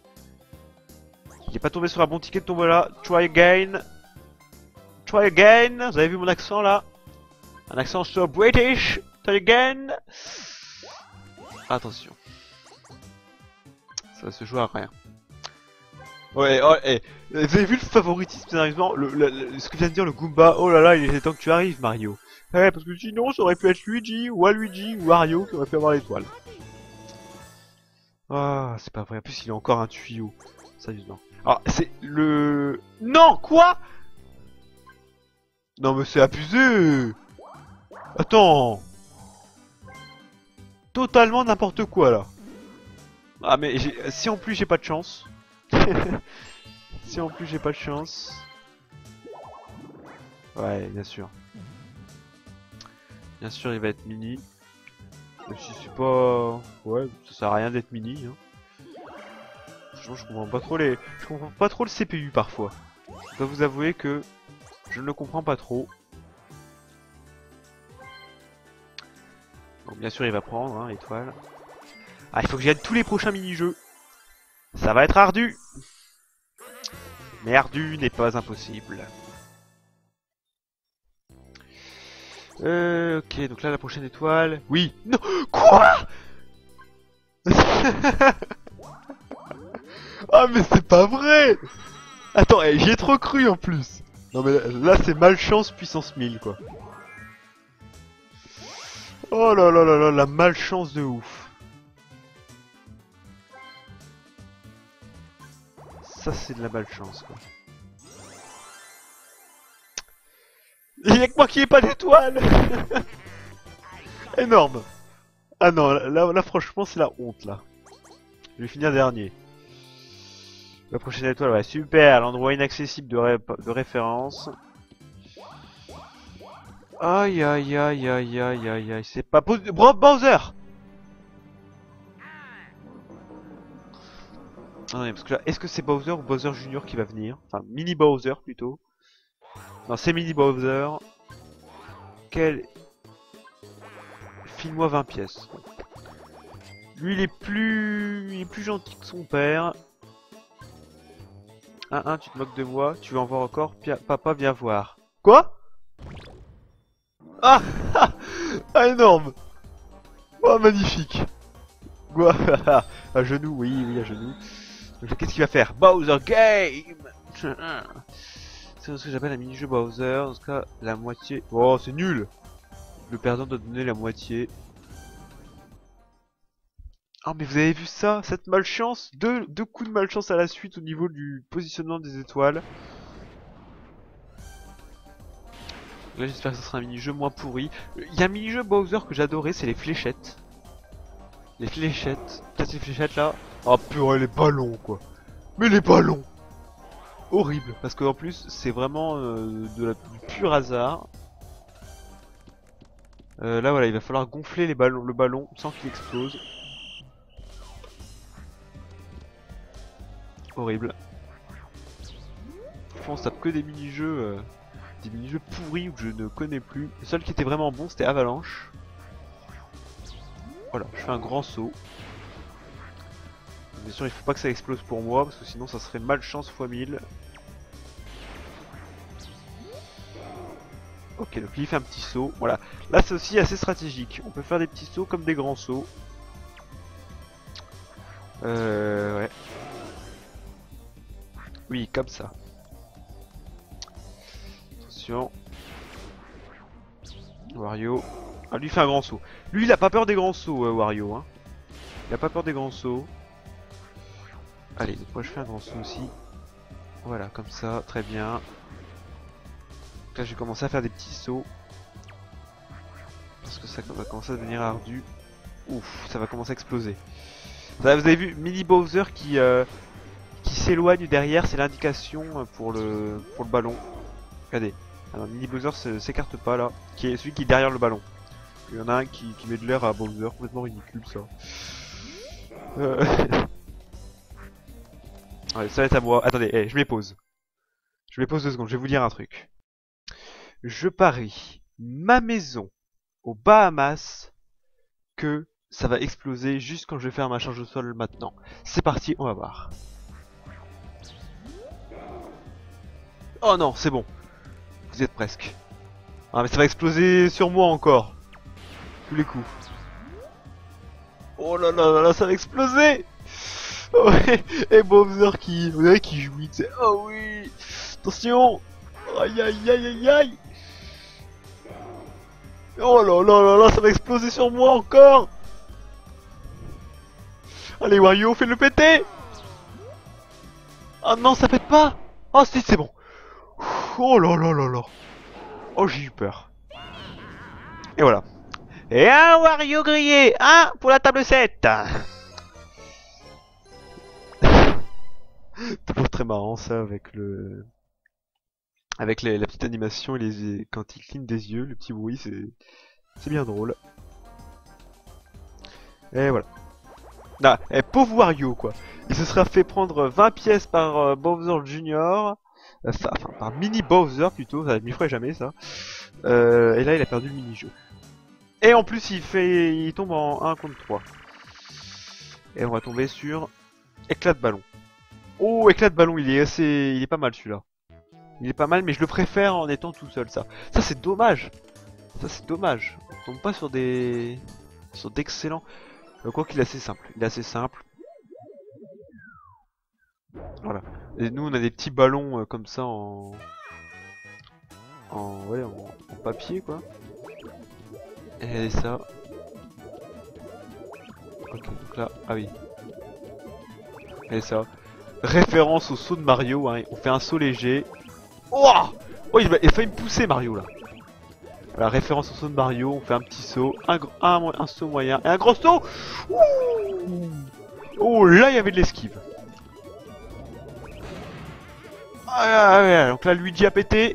Il est pas tombé sur un bon ticket de tombola. Try again. Try again. Vous avez vu mon accent là? Un accent so British. Try again. Attention. Ça va se jouer à rien. Ouais, oh, hey. Vous avez vu le favoritisme, sérieusement le, le, le, ce que vient de dire le Goomba? Oh là là, il était temps que tu arrives, Mario. Ouais, parce que sinon, ça aurait pu être Luigi, ou Waluigi, ou Wario qui aurait pu avoir l'étoile. Ah, c'est pas vrai. En plus, il a encore un tuyau. Sérieusement. Alors, c'est le... Non, quoi? Non, mais c'est abusé. Attends. Totalement n'importe quoi, là. Ah, mais si en plus j'ai pas de chance. Si en plus j'ai pas de chance. Ouais, bien sûr. Bien sûr, il va être mini. Même si c'est pas... Ouais, ça sert à rien d'être mini. Hein. Franchement, je comprends pas trop les... Je comprends pas trop le C P U parfois. Je dois vous avouer que je ne le comprends pas trop. Donc bien sûr, il va prendre, hein, étoile. Ah, il faut que j'aille tous les prochains mini-jeux. Ça va être ardu. Mais ardu n'est pas impossible. Euh, ok, donc là, la prochaine étoile... Oui. Non. Quoi? Ah, mais c'est pas vrai. Attends, eh, j'y ai trop cru en plus. Non mais là, là c'est malchance puissance mille quoi. Oh là là là là, la malchance de ouf. Ça c'est de la malchance quoi. Il y a que moi qui ai pas d'étoile. Énorme. Ah non, là, là franchement c'est la honte là. Je vais finir dernier. La prochaine étoile, ouais, super, l'endroit inaccessible de, ré de référence. Aïe aïe aïe aïe aïe aïe aïe, c'est pas possible. Bowser! Ah non, parce que là, est-ce que c'est Bowser ou Bowser Junior qui va venir? Enfin, Mini Bowser plutôt. Non, c'est Mini Bowser. Quel... File-moi vingt pièces. Lui, il est plus... Il est plus gentil que son père. un un, tu te moques de moi, tu veux en voir encore? Pia Papa, viens voir. Quoi? Ah, ah énorme. Oh, magnifique. Quoi? À genoux, oui, oui, à genoux. Qu'est-ce qu'il va faire? Bowser Game. C'est ce que j'appelle un mini-jeu Bowser. Dans ce cas, la moitié... Oh, c'est nul. Le perdant doit donner la moitié. Oh, mais vous avez vu ça? Cette malchance? Deux, deux coups de malchance à la suite au niveau du positionnement des étoiles. Là, j'espère que ce sera un mini-jeu moins pourri. Il y a un mini-jeu Bowser que j'adorais, c'est les fléchettes. Les fléchettes. Peut-être les fléchettes là. Oh purée, les ballons quoi. Mais les ballons! Horrible. Parce qu'en plus, c'est vraiment euh, de la, du pur hasard. Euh, là voilà, il va falloir gonfler les ballons, le ballon sans qu'il explose. Horrible. Je pense que ça tape que des mini-jeux euh, des mini-jeux pourris que je ne connais plus. Le seul qui était vraiment bon c'était Avalanche. Voilà, je fais un grand saut. Bien sûr il faut pas que ça explose pour moi parce que sinon ça serait malchance fois mille. Ok, donc il fait un petit saut, voilà. Là c'est aussi assez stratégique, on peut faire des petits sauts comme des grands sauts. Euh... ouais. Oui, comme ça. Attention. Wario. Ah, lui fait un grand saut. Lui il a pas peur des grands sauts, euh, Wario. Hein. Il a pas peur des grands sauts. Allez, donc moi je fais un grand saut aussi. Voilà, comme ça, très bien. Donc là je vais commencer à faire des petits sauts. Parce que ça va commencer à devenir ardu. Ouf, ça va commencer à exploser. Ça, vous avez vu, Mini Bowser qui, euh, qui s'éloigne derrière, c'est l'indication pour le, pour le ballon. Regardez, alors Mini Bowser s'écarte pas là, qui est celui qui est derrière le ballon. Il y en a un qui, qui met de l'air à Bowser, complètement ridicule ça. Euh... Allez, ça va être à moi. Attendez, hey, je me pose. Je me pose deux secondes, je vais vous dire un truc. Je parie ma maison aux Bahamas que ça va exploser juste quand je vais faire ma charge au sol maintenant. C'est parti, on va voir. Oh non, c'est bon. Vous y êtes presque. Ah mais ça va exploser sur moi encore. Tous les coups. Oh là là là là, ça va exploser. Oh, et Bowser qui, vous voyez, qui jouit, c'est oh oui. Attention. Aïe aïe aïe aïe aïe. Oh là là là là, ça va exploser sur moi encore. Allez Wario, fais-le péter. Oh non, ça pète pas. Oh si, c'est bon. Oh là là là là. Oh, j'ai eu peur. Et voilà. Et un Wario grillé. Un pour la table sept. Toujours très marrant ça avec le... Avec les, la petite animation et les... quand il cligne des yeux, le petit bruit, c'est... C'est bien drôle. Et voilà. Ah, et pauvre Wario quoi. Il se sera fait prendre vingt pièces par euh, Bowser Junior. Euh, Enfin, enfin, par Mini Bowser plutôt, ça ne lui ferait jamais ça. Euh, et là il a perdu le mini-jeu. Et en plus il fait, il tombe en un contre trois. Et on va tomber sur éclat de ballon. Oh, éclat de ballon, il est assez, il est pas mal celui-là. Il est pas mal, mais je le préfère en étant tout seul ça. Ça c'est dommage. Ça c'est dommage. On tombe pas sur des, sur d'excellents. Euh, quoi qu'il est assez simple. Il est assez simple. Voilà. Et nous on a des petits ballons euh, comme ça en, en, ouais, en, en papier quoi. Et ça. Ok, donc là, ah oui. Et ça. Référence au saut de Mario, hein. On fait un saut léger. Oh, oh il, va, il a failli me pousser Mario là. Voilà, référence au saut de Mario, on fait un petit saut, un, un, un saut moyen et un gros saut. Ouh. Oh là il y avait de l'esquive. Ah, ouais, donc là Luigi a pété.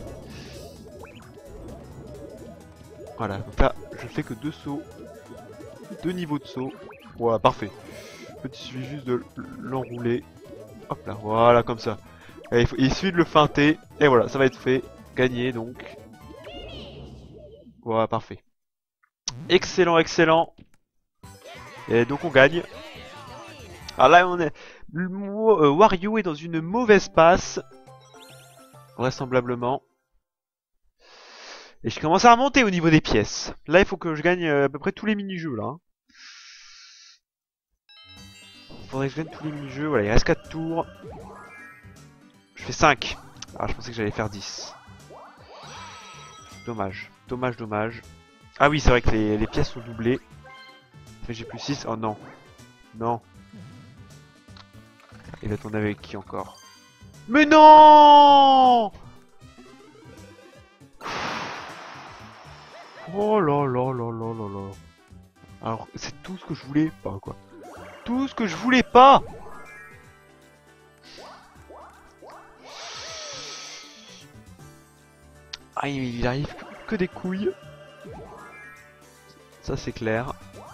Voilà, donc là je fais que deux sauts. Deux niveaux de saut. Voilà, parfait. En fait, il suffit juste de l'enrouler. Hop là, voilà, comme ça. Et il, faut, il suffit de le feinter. Et voilà, ça va être fait. Gagné donc. Voilà, parfait. Excellent, excellent. Et donc on gagne. Alors là, on est. Le, euh, Wario est dans une mauvaise passe. Vraisemblablement. Et je commence à remonter au niveau des pièces. Là, il faut que je gagne à peu près tous les mini-jeux là. Il faudrait que je gagne tous les mini-jeux. Voilà, il reste quatre tours. Je fais cinq. Ah, je pensais que j'allais faire dix. Dommage, dommage, dommage. Ah oui, c'est vrai que les, les pièces sont doublées. Mais j'ai plus six. Oh non. Non. Il va tourner avec qui encore? Mais non! Oh là là là là là là. Alors, c'est tout ce que je voulais pas, quoi. Tout ce que je voulais pas! Ah, il arrive que des couilles. Ça, c'est clair.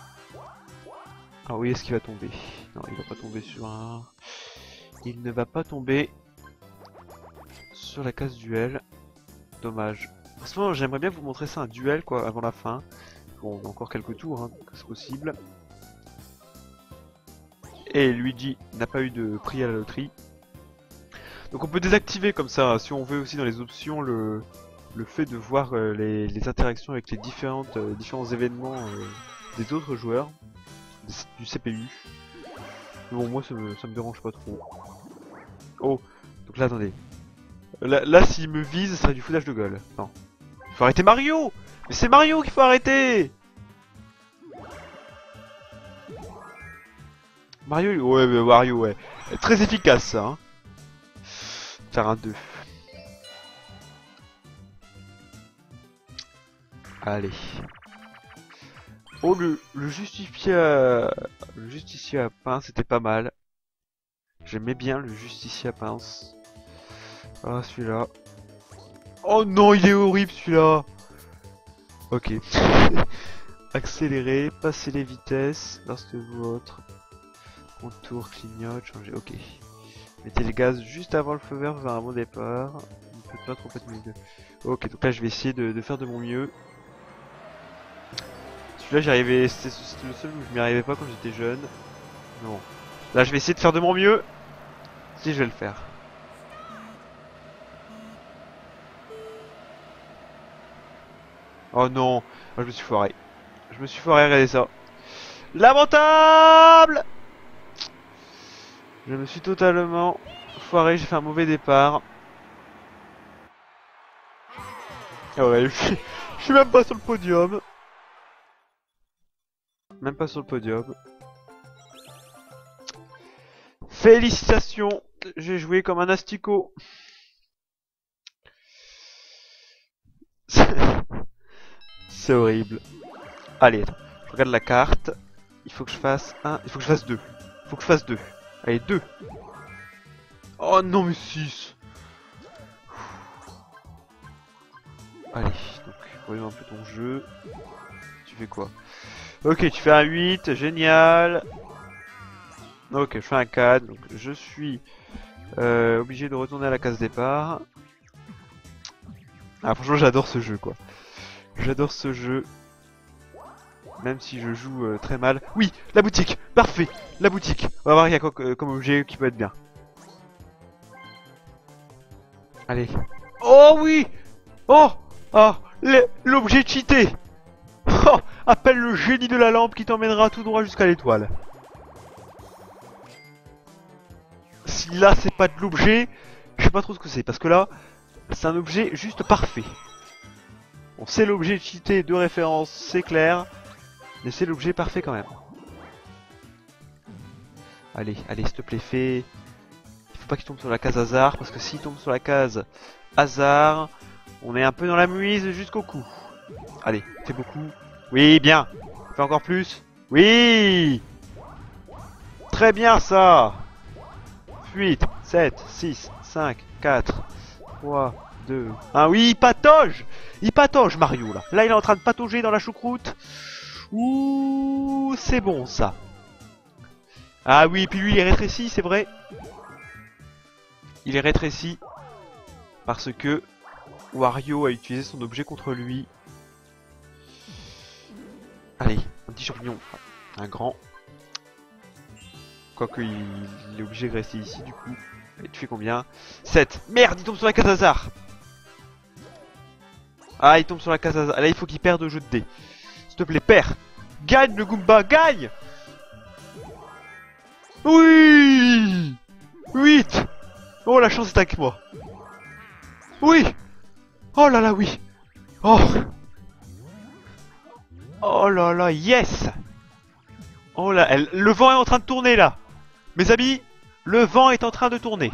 Ah oui, est-ce qu'il va tomber? Non, il va pas tomber sur un... Il ne va pas tomber sur la case duel. Dommage. Franchement, j'aimerais bien vous montrer ça, un duel, quoi, avant la fin. Bon, on a encore quelques tours, hein, donc c'est possible. Et Luigi n'a pas eu de prix à la loterie. Donc on peut désactiver comme ça, si on veut aussi dans les options, le, le fait de voir euh, les, les interactions avec les différentes, euh, différents événements euh, des autres joueurs, du C P U. Mais bon, moi ça me, ça me dérange pas trop. Oh, donc là attendez. Là, là s'il me vise, ça serait du foutage de gueule. Non. Il faut arrêter Mario! Mais c'est Mario qu'il faut arrêter! Mario, ouais, mais Mario, ouais. Très efficace ça, hein. Faire un deux. Allez. Oh, le, le justicier à... Le justicier à pince, c'était pas mal. J'aimais bien le justicier à pince. Ah, celui-là. Oh non, il est horrible celui-là. Ok. Accélérer, passer les vitesses lorsque votre contour clignote, changer. Ok. Mettez les gaz juste avant le feu vert vers un bon départ. Ne peut pas trop être mieux. Ok, donc là je vais essayer de, de faire de mon mieux. Celui-là j'y arrivais, c'était le seul où je m'y arrivais pas quand j'étais jeune. Non. Là je vais essayer de faire de mon mieux. Si je vais le faire. Oh non, oh, je me suis foiré. Je me suis foiré, regardez ça. Lamentable! Je me suis totalement foiré, j'ai fait un mauvais départ. Ah ouais, je suis, je suis même pas sur le podium. Même pas sur le podium. Félicitations J'ai joué comme un asticot. C'est horrible. Allez, attends. Je regarde la carte. Il faut que je fasse un. Il faut que je fasse deux. Il faut que je fasse deux. Allez, deux. Oh non, mais six. Allez, donc, voyons un peu ton jeu. Tu fais quoi? Ok, tu fais un huit, génial. Ok, je fais un quatre, donc je suis euh, obligé de retourner à la case départ. Ah, franchement, j'adore ce jeu, quoi. J'adore ce jeu. Même si je joue euh, très mal. Oui, la boutique, parfait, la boutique. On va voir il y a quoi euh, comme objet qui peut être bien. Allez. Oh oui. Oh. Oh, l'objet cheaté. Oh, appelle le génie de la lampe qui t'emmènera tout droit jusqu'à l'étoile. Si là c'est pas de l'objet, je sais pas trop ce que c'est, parce que là, c'est un objet juste parfait. Bon, c'est l'objet cheaté de référence, c'est clair, mais c'est l'objet parfait quand même. Allez, allez, s'il te plaît, fais... Il faut pas qu'il tombe sur la case hasard, parce que s'il tombe sur la case hasard, on est un peu dans la muise jusqu'au cou. Allez, fais beaucoup. Oui, bien. Fais encore plus. Oui. Très bien ça. huit, sept, six, cinq, quatre, trois, deux, un. Oui, il patauge. Il patauge Mario là. Là il est en train de patauger dans la choucroute. Ouh, c'est bon ça. Ah oui, puis lui il est rétréci, c'est vrai. Il est rétréci parce que Wario a utilisé son objet contre lui. Allez, un petit champignon, un grand. Quoique il, il est obligé de rester ici du coup. Et tu fais combien? sept. Merde, il tombe sur la case hasard. Ah, il tombe sur la case hasard. Là, il faut qu'il perde au jeu de dés. S'il te plaît, perds. Gagne le Goomba, gagne. Oui. huit. Oh, la chance est avec moi. Oui. Oh là là, oui. Oh. Oh là là, yes. Oh là, elle... le vent est en train de tourner là. Mes amis, le vent est en train de tourner.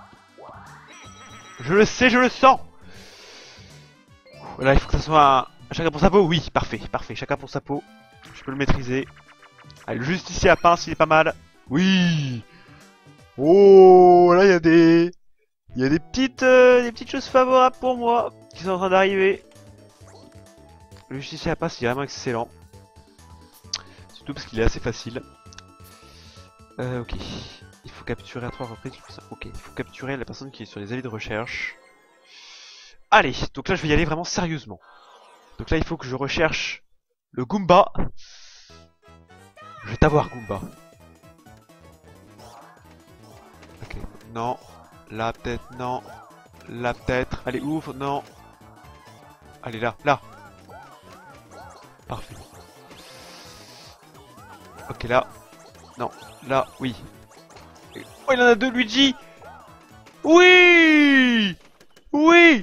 Je le sais, je le sens. Là, il faut que ça soit un... chacun pour sa peau. Oui, parfait, parfait. Chacun pour sa peau. Je peux le maîtriser. Allez, le justicier à pince, il est pas mal. Oui. Oh, là, il y a des... Il y a des petites, euh, des petites choses favorables pour moi qui sont en train d'arriver. Le justicier à pince, il est vraiment excellent. Surtout parce qu'il est assez facile. Euh, ok. Il faut capturer à trois reprises. Ok, il faut capturer la personne qui est sur les avis de recherche. Allez, donc là je vais y aller vraiment sérieusement. Donc là il faut que je recherche le Goomba. Je vais t'avoir Goomba. Ok, non. Là peut-être, non. Là peut-être. Allez, ouvre, non. Allez, là, là. Parfait. Ok, là. Non, là, oui. Oh, il en a deux, Luigi. Oui. Oui.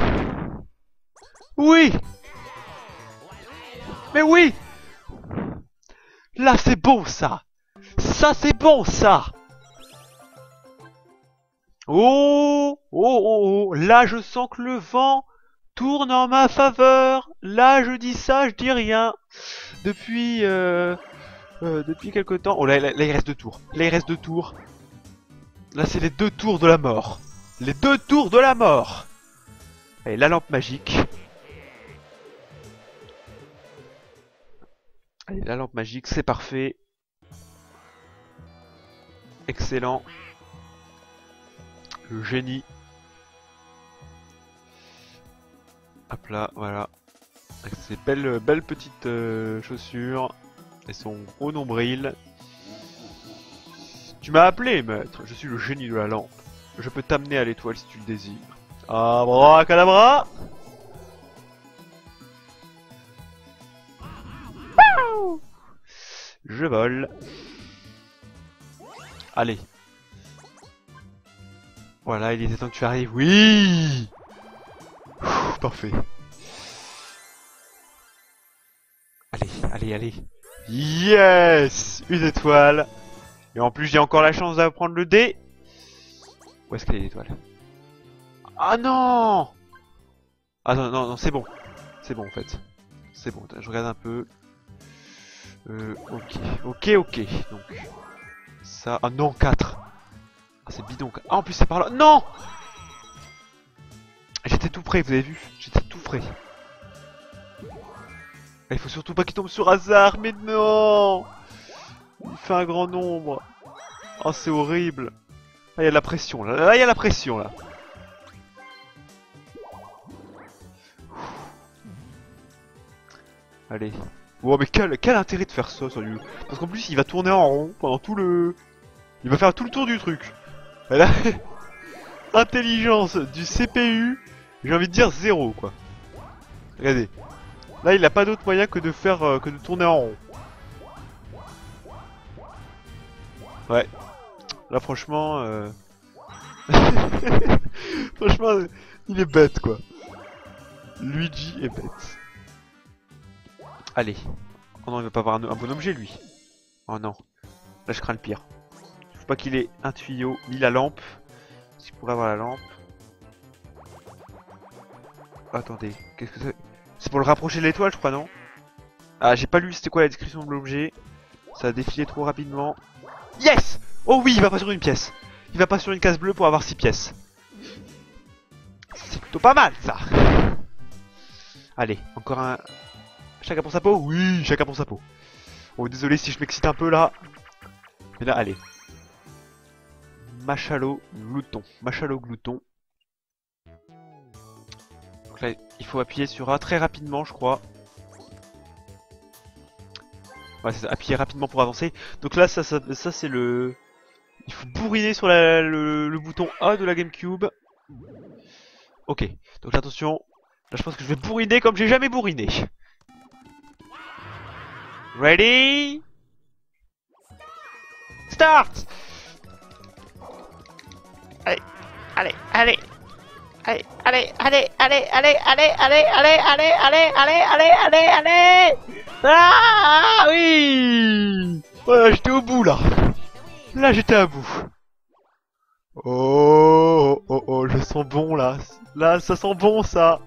Oui. Mais oui. Là, c'est bon, ça. Ça, c'est bon, ça. Oh, oh, oh, oh. Là, je sens que le vent tourne en ma faveur. Là, je dis ça, je dis rien. Depuis... Euh... Euh, depuis quelque temps... Oh là, là, là il reste deux tours. Là il reste deux tours. Là c'est les deux tours de la mort. Les deux tours de la mort. Allez, la lampe magique. Allez, la lampe magique, c'est parfait. Excellent. Le génie. Hop là, voilà. Avec ses belles, belles petites euh, chaussures. Et son gros nombril. Tu m'as appelé, maître. Je suis le génie de la lampe. Je peux t'amener à l'étoile si tu le désires. Abracadabra. Je vole. Allez. Voilà, il était temps que tu arrives. Oui. Ouh, parfait. Allez, allez, allez. Yes. Une étoile. Et en plus, j'ai encore la chance d'apprendre le dé. Où est-ce qu'elle est l'étoile? Ah non! Ah non, non, non, c'est bon. C'est bon en fait. C'est bon, je regarde un peu. Euh, ok, ok, ok. Donc, ça... Ah non, quatre. Ah, c'est bidon. Ah, en plus, c'est par là. Non! J'étais tout près, vous avez vu? J'étais tout près. Il faut surtout pas qu'il tombe sur hasard, mais non! Il fait un grand nombre. Oh, c'est horrible. Là, il y a de la pression. Là, là, il y a la pression, là. Allez. Oh, mais quel, quel intérêt de faire ça, sérieux? Parce qu'en plus, il va tourner en rond pendant tout le... Il va faire tout le tour du truc. Et là... Intelligence du C P U, j'ai envie de dire zéro, quoi. Regardez. Là, il a pas d'autre moyen que de faire... Euh, que de tourner en rond. Ouais. Là, franchement... Euh... franchement, il est bête, quoi. Luigi est bête. Allez. Oh non, il va pas avoir un, un bon objet, lui. Oh non. Là, je crains le pire. Faut pas qu'il ait un tuyau, ni la lampe. S'il pourrait avoir la lampe. Attendez, qu'est-ce que c'est? C'est pour le rapprocher de l'étoile, je crois, non? Ah, j'ai pas lu c'était quoi la description de l'objet. Ça a défilé trop rapidement. Yes! Oh oui, il va pas sur une pièce. Il va pas sur une case bleue pour avoir six pièces. C'est plutôt pas mal, ça. Allez, encore un... Chacun pour sa peau? Oui, chacun pour sa peau. Oh, désolé si je m'excite un peu, là. Mais là, allez. Machalot glouton. Machalot glouton. Donc là, il faut appuyer sur A très rapidement, je crois. Ouais, c'est ça, appuyer rapidement pour avancer. Donc là, ça, ça, ça c'est le... Il faut bourriner sur la, le, le bouton A de la GameCube. Ok, donc là, attention. Là, je pense que je vais bourriner comme j'ai jamais bourriné. Ready? Start! Allez, allez, allez. Allez, allez, allez, allez, allez, allez, allez, allez, allez, allez, allez, allez, allez, allez. Ah oui. Voilà, j'étais au bout là. Là, j'étais à bout. Oh, oh, oh, je sens bon là. Là, ça sent bon ça.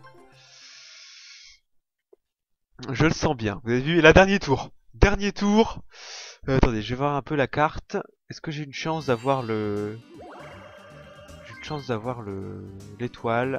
Je le sens bien. Vous avez vu, et la dernier tour. Dernier tour. Euh, attendez, je vais voir un peu la carte. Est-ce que j'ai une chance d'avoir le... J'ai une chance d'avoir le... l'étoile.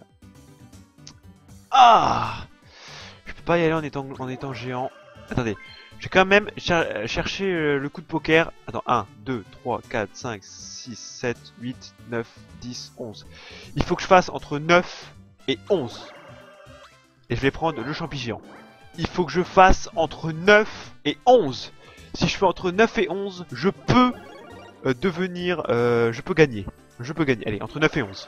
Ah! Je peux pas y aller en étant, en étant géant. Attendez, je vais quand même cher chercher euh, le coup de poker. Attends, un, deux, trois, quatre, cinq, six, sept, huit, neuf, dix, onze. Il faut que je fasse entre neuf et onze. Et je vais prendre le champi géant. Il faut que je fasse entre neuf et onze. Si je fais entre neuf et onze, je peux euh, devenir... Euh, je peux gagner. Je peux gagner. Allez, entre neuf et onze.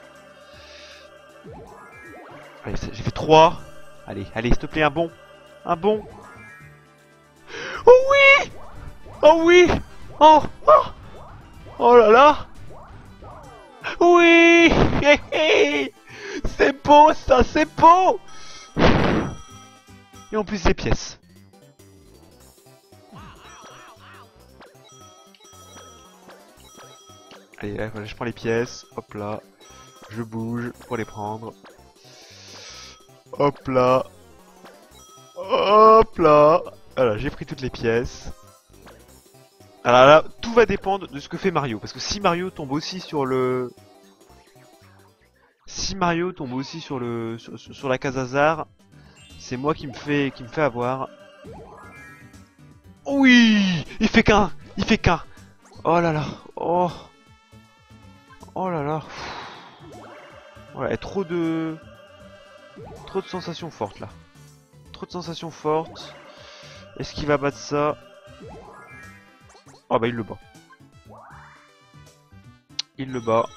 Allez, j'ai fait trois. Allez, allez, s'il te plaît, un bon. Un bon. Oh oui! Oh oui! Oh! Oh, oh là là! Oui! C'est beau ça, c'est beau! Et en plus des pièces. Allez, là, voilà, je prends les pièces. Hop là. Je bouge pour les prendre. Hop là. Hop là. Voilà, j'ai pris toutes les pièces. Alors là, tout va dépendre de ce que fait Mario. Parce que si Mario tombe aussi sur le... Si Mario tombe aussi sur le sur, sur la case hasard, c'est moi qui me fait qui me fait avoir. Oui, il fait qu'un, il fait qu'un. Oh là là, oh, oh là là. Voilà, trop de, trop de sensations fortes là. Trop de sensations fortes. Est-ce qu'il va battre ça? Oh bah il le bat. Il le bat.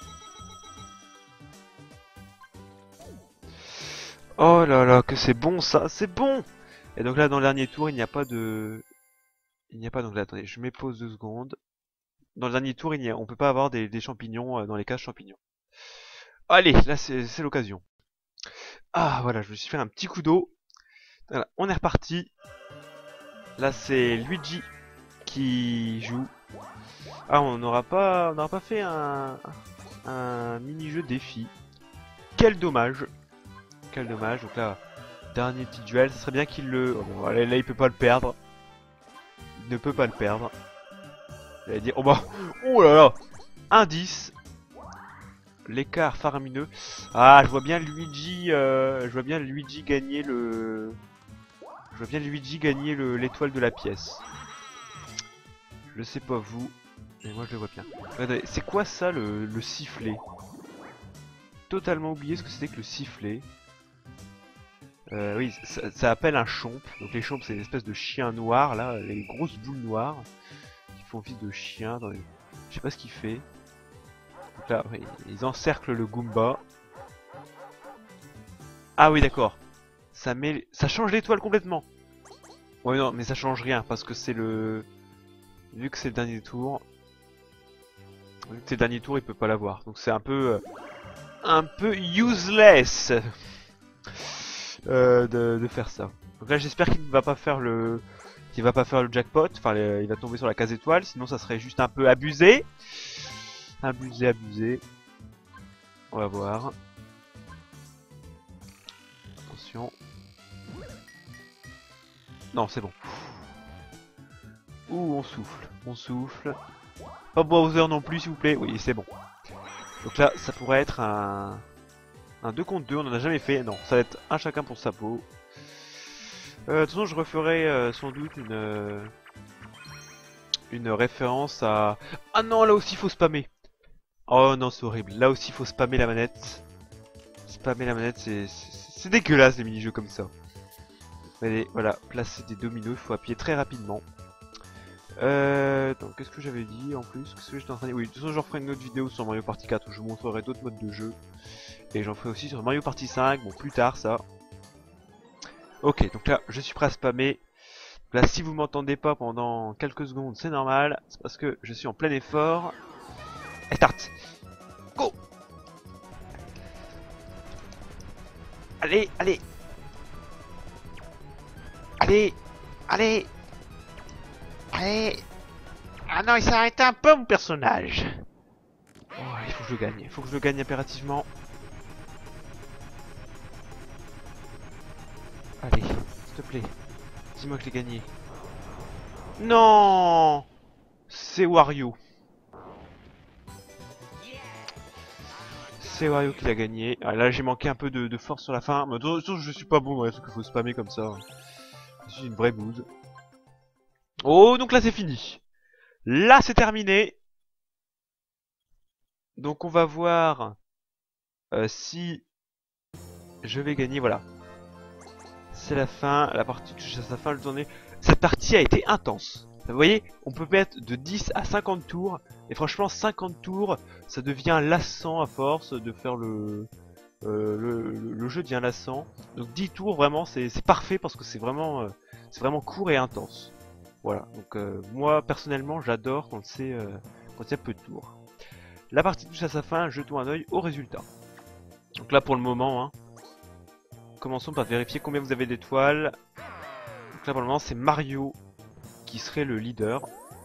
Oh là là, que c'est bon ça, c'est bon. Et donc là, dans le dernier tour, il n'y a pas de... Il n'y a pas, donc là, attendez, je mets pause deux secondes. Dans le dernier tour, il n'y a... on peut pas avoir des, des champignons euh, dans les cases champignons. Allez, là, c'est l'occasion. Ah, voilà, je me suis fait un petit coup d'eau. Voilà, on est reparti. Là, c'est Luigi qui joue. Ah, on n'aura pas, on n'aura pas fait un, un mini-jeu défi. Quel dommage. Quel dommage. Donc là, dernier petit duel. Ce serait bien qu'il le... Oh, bon, là, là, il peut pas le perdre. Il ne peut pas le perdre. J'allais dire... Oh bah... Oh là là. Indice. L'écart faramineux. Ah, je vois bien Luigi... Euh, je vois bien Luigi gagner le... Je vois bien Luigi gagner le l'étoile de la pièce. Je sais pas vous, mais moi je le vois bien. Regardez, c'est quoi ça le, le sifflet? Totalement oublié ce que c'était que le sifflet. Euh, oui, ça, ça appelle un chomp. Donc les chomps c'est une espèce de chien noir là, les grosses boules noires qui font office de chien. Dans les... Je sais pas ce qu'il fait. Donc là, oui, ils encerclent le Goomba. Ah oui d'accord. Ça met, ça change l'étoile complètement. Ouais non, mais ça change rien parce que c'est le, vu que c'est le dernier tour. Vu que c'est le dernier tour, il peut pas l'avoir. Donc c'est un peu, euh, un peu useless. Euh, de, de faire ça. Donc là j'espère qu'il ne va pas faire le qu'il va pas faire le jackpot, enfin le, il va tomber sur la case étoile, sinon ça serait juste un peu abusé. Abusé, abusé. On va voir. Attention. Non c'est bon. Ouh on souffle, on souffle. Pas Bowser non plus s'il vous plaît, oui c'est bon. Donc là ça pourrait être un... Un deux contre deux, on en a jamais fait, non, ça va être un chacun pour sa peau. Euh, de toute façon, je referai euh, sans doute une euh, une référence à... Ah non, là aussi, il faut spammer. Oh non, c'est horrible. Là aussi, il faut spammer la manette. Spammer la manette, c'est c'est dégueulasse, les mini-jeux comme ça. Allez, voilà, placer des dominos, il faut appuyer très rapidement. Euh... Donc, qu'est-ce que j'avais dit en plus? Qu'est-ce que j'étais en train de dire? Oui, de toute façon, j'en ferai une autre vidéo sur Mario Party quatre où je vous montrerai d'autres modes de jeu. Et j'en ferai aussi sur Mario Party cinq, bon plus tard ça. Ok, donc là je suis prêt à spammer. Là si vous m'entendez pas pendant quelques secondes c'est normal, c'est parce que je suis en plein effort. Et start. Go. Allez, allez. Allez, allez. Allez. Ah non il s'est arrêté un peu mon personnage. Oh, il faut que je le gagne, il faut que je le gagne impérativement. Allez, s'il te plaît, dis-moi que j'ai gagné. Non, c'est Wario. C'est Wario qui l'a gagné. Ah, là j'ai manqué un peu de, de force sur la fin. Mais de toute façon je suis pas bon, ouais, parce qu'il faut spammer comme ça. Je suis une vraie bouse. Oh, donc là c'est fini. Là c'est terminé. Donc on va voir euh, si je vais gagner. Voilà. C'est la fin. La partie touche à sa fin de journée. Cette partie a été intense. Vous voyez, on peut mettre de dix à cinquante tours. Et franchement, cinquante tours, ça devient lassant à force de faire le... Euh, le, le, le jeu devient lassant. Donc dix tours, vraiment, c'est parfait parce que c'est vraiment, euh, c'est vraiment court et intense. Voilà, donc euh, moi, personnellement, j'adore quand c'est euh, quand il y a peu de tours. La partie touche à sa fin, jetons un oeil au résultat. Donc là, pour le moment, hein, commençons par vérifier combien vous avez d'étoiles. Donc là, pour le moment, c'est Mario qui serait le leader.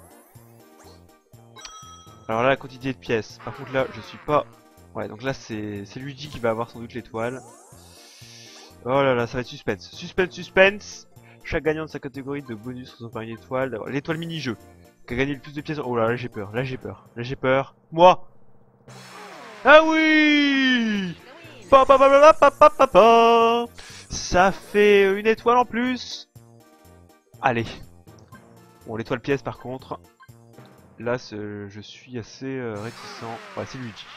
Alors là la quantité de pièces, par contre là je suis pas... Ouais donc là c'est Luigi qui va avoir sans doute l'étoile. Oh là là ça va être suspense, suspense, suspense. Chaque gagnant de sa catégorie de bonus sur son panier d'étoiles, l'étoile mini-jeu, qui a gagné le plus de pièces... Oh là là j'ai peur, là j'ai peur, là j'ai peur. Moi. Ah oui, pa, pa, pa, pa, pa, pa, pa, pa. Ça fait une étoile en plus. Allez. Bon l'étoile pièce par contre... Là, je suis assez euh, réticent. Ouais, c'est Luigi.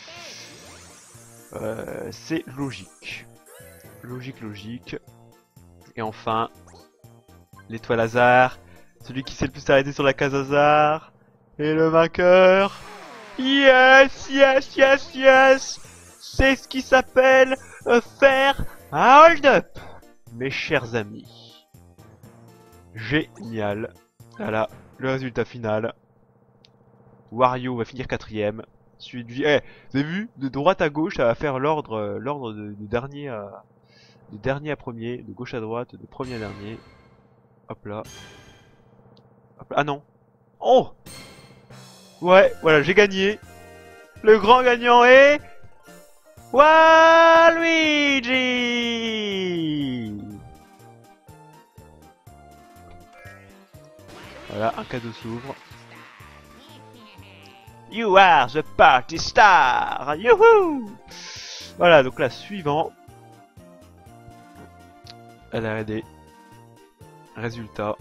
Euh, c'est logique. Logique, logique. Et enfin, l'étoile hasard. Celui qui s'est le plus arrêté sur la case hasard. Et le vainqueur. Yes, yes, yes, yes. C'est ce qui s'appelle euh, faire un hold-up. Mes chers amis. Génial. Voilà, le résultat final. Wario va finir quatrième. Suivi. Eh, vous avez vu? De droite à gauche, ça va faire l'ordre euh, l'ordre de, de dernier à de dernier à premier, de gauche à droite, de premier à dernier. Hop là. Hop là. Ah non. Oh. Ouais, voilà, j'ai gagné. Le grand gagnant est... Waluigi. Voilà, un cadeau s'ouvre. You are the party star. Youhou. Voilà, donc là, suivant. Elle a aidé. Résultat.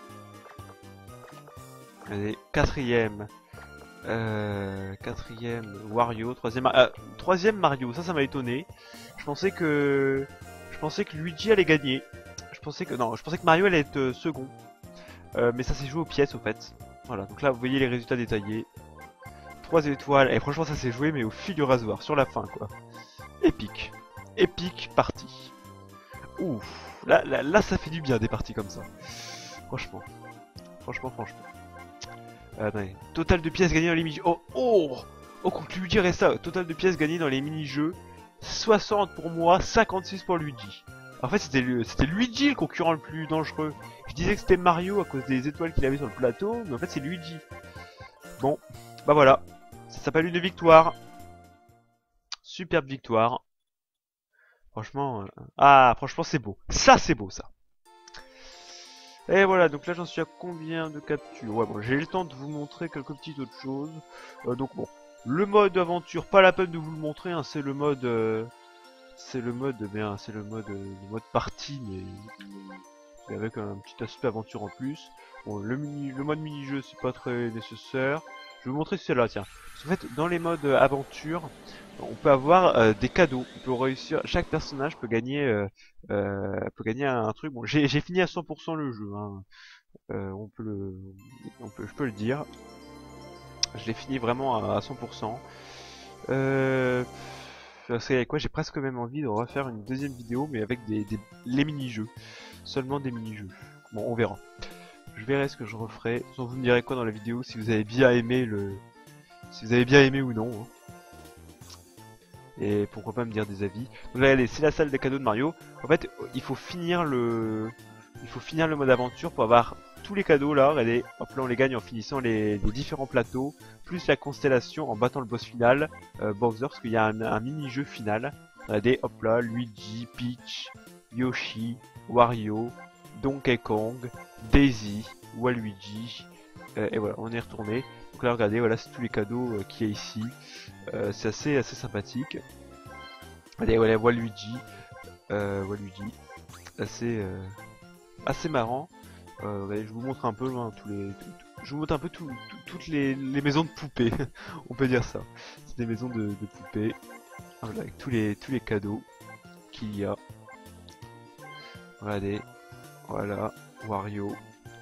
Allez, quatrième. Euh, quatrième Wario, troisième, euh, troisième Mario, ça ça m'a étonné. Je pensais que je pensais que Luigi allait gagner. Je pensais que non, je pensais que Mario allait être euh, second. Euh, mais ça s'est joué aux pièces au fait. Voilà, donc là vous voyez les résultats détaillés. Trois étoiles, et franchement ça s'est joué mais au fil du rasoir, sur la fin quoi. Épique. Épique partie. Ouf, là, là, là ça fait du bien des parties comme ça. Franchement. Franchement, franchement. Euh, attendez. Total de pièces gagnées dans les mini-jeux. Oh, oh Oh, contre Luigi reste ça. Total de pièces gagnées dans les mini-jeux. soixante pour moi, cinquante-six pour Luigi. En fait, c'était c'était Luigi le concurrent le plus dangereux. Je disais que c'était Mario à cause des étoiles qu'il avait sur le plateau, mais en fait, c'est Luigi. Bon, bah voilà. Ça s'appelle une victoire. Superbe victoire. Franchement... Euh... Ah, franchement, c'est beau. Ça, c'est beau, ça. Et voilà, donc là j'en suis à combien de captures? Ouais, bon, j'ai eu le temps de vous montrer quelques petites autres choses. Euh, donc bon, le mode aventure, pas la peine de vous le montrer, hein, c'est le mode... Euh, c'est le mode, bien, c'est le mode, euh, le mode partie, mais, mais avec un petit aspect aventure en plus. Bon, le, mini, le mode mini-jeu, c'est pas très nécessaire. Je vais vous montrer celle-là, tiens. Parce qu'en fait, dans les modes euh, aventure, on peut avoir euh, des cadeaux. On peut réussir. Chaque personnage peut gagner, euh, euh, peut gagner un, un truc. Bon, j'ai fini à cent pour cent le jeu. Hein. Euh, on peut le, on peut, je peux le dire. Je l'ai fini vraiment à, à cent pour cent. Euh, c'est quoi, j'ai presque même envie de refaire une deuxième vidéo, mais avec des, des les mini-jeux, seulement des mini-jeux. Bon, on verra. Je verrai ce que je referai. Sinon, vous me direz quoi dans la vidéo si vous avez bien aimé le, si vous avez bien aimé ou non. Hein. Et pourquoi pas me dire des avis. Donc là, allez, c'est la salle des cadeaux de Mario. En fait, il faut finir le, il faut finir le mode aventure pour avoir tous les cadeaux là. Regardez, hop là, on les gagne en finissant les, les différents plateaux, plus la constellation en battant le boss final, euh, Bowser, parce qu'il y a un, un mini-jeu final. Regardez, hop là, Luigi, Peach, Yoshi, Wario, Donkey Kong, Daisy, Waluigi, euh, et voilà, on est retourné. Donc là, regardez, voilà, c'est tous les cadeaux euh, qu'il y a ici. Euh, c'est assez, assez sympathique. Allez, voilà, Waluigi, euh, Waluigi, assez, euh, assez marrant. Euh, allez, je vous montre un peu, hein, tous les, tout, tout, je vous montre un peu tout, tout, toutes les, les maisons de poupées, on peut dire ça. C'est des maisons de, de poupées, voilà, avec tous les, tous les cadeaux qu'il y a. Regardez, voilà, Wario.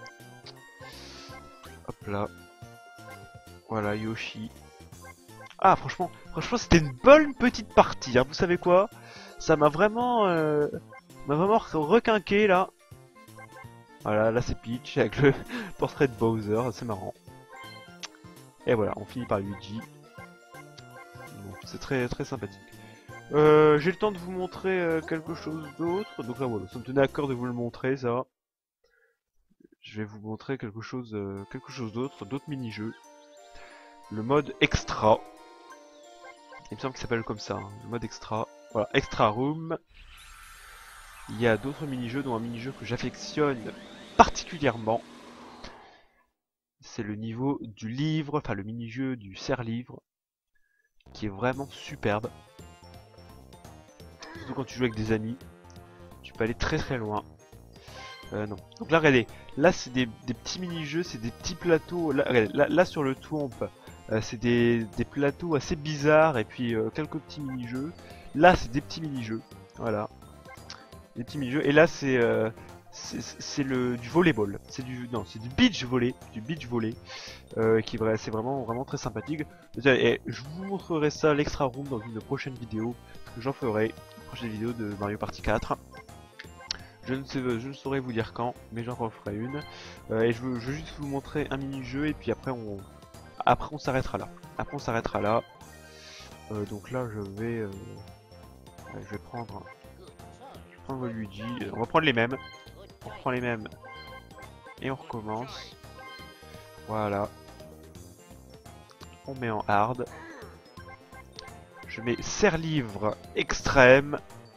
Hop là. Voilà, Yoshi. Ah, franchement, franchement, c'était une bonne petite partie. Hein. Vous savez quoi? Ça m'a vraiment, euh, m'a vraiment requinqué là. Voilà, là c'est Peach avec le portrait de Bowser, c'est marrant. Et voilà, on finit par Luigi. Bon, c'est très très sympathique. Euh, J'ai le temps de vous montrer euh, quelque chose d'autre. Donc là, voilà, ça me tenait à cœur de vous le montrer, ça. Je vais vous montrer quelque chose, euh, quelque chose d'autre, d'autres mini-jeux. Le mode extra. Il me semble qu'il s'appelle comme ça, hein, le mode extra. Voilà, extra room. Il y a d'autres mini-jeux, dont un mini-jeu que j'affectionne particulièrement. C'est le niveau du livre, enfin le mini-jeu du serre-livre, qui est vraiment superbe. Surtout quand tu joues avec des amis, tu peux aller très très loin. Euh, non. Donc là, regardez, là c'est des, des petits mini-jeux, c'est des petits plateaux. Là, regardez, là, là sur le Twomp, euh, c'est des, des plateaux assez bizarres et puis euh, quelques petits mini-jeux. Là, c'est des petits mini-jeux, voilà, des petits mini-jeux. Et là, c'est euh, c'est le du volleyball. C'est du non, c'est du beach volley, du beach volley, euh, qui vrai, c'est vraiment vraiment très sympathique. Et je vous montrerai ça l'extra room dans une prochaine vidéo. J'en ferai une prochaine vidéo de Mario Party quatre. Je ne, sais, je ne saurais vous dire quand, mais j'en referai une. Euh, et je veux, je veux juste vous montrer un mini-jeu et puis après on, après on s'arrêtera là. Après on s'arrêtera là. Euh, donc là je vais, euh, je vais prendre, je vais prendre Luigi. On va prendre les mêmes. On reprend les mêmes et on recommence. Voilà. On met en hard. Je mets serre-livre extrême.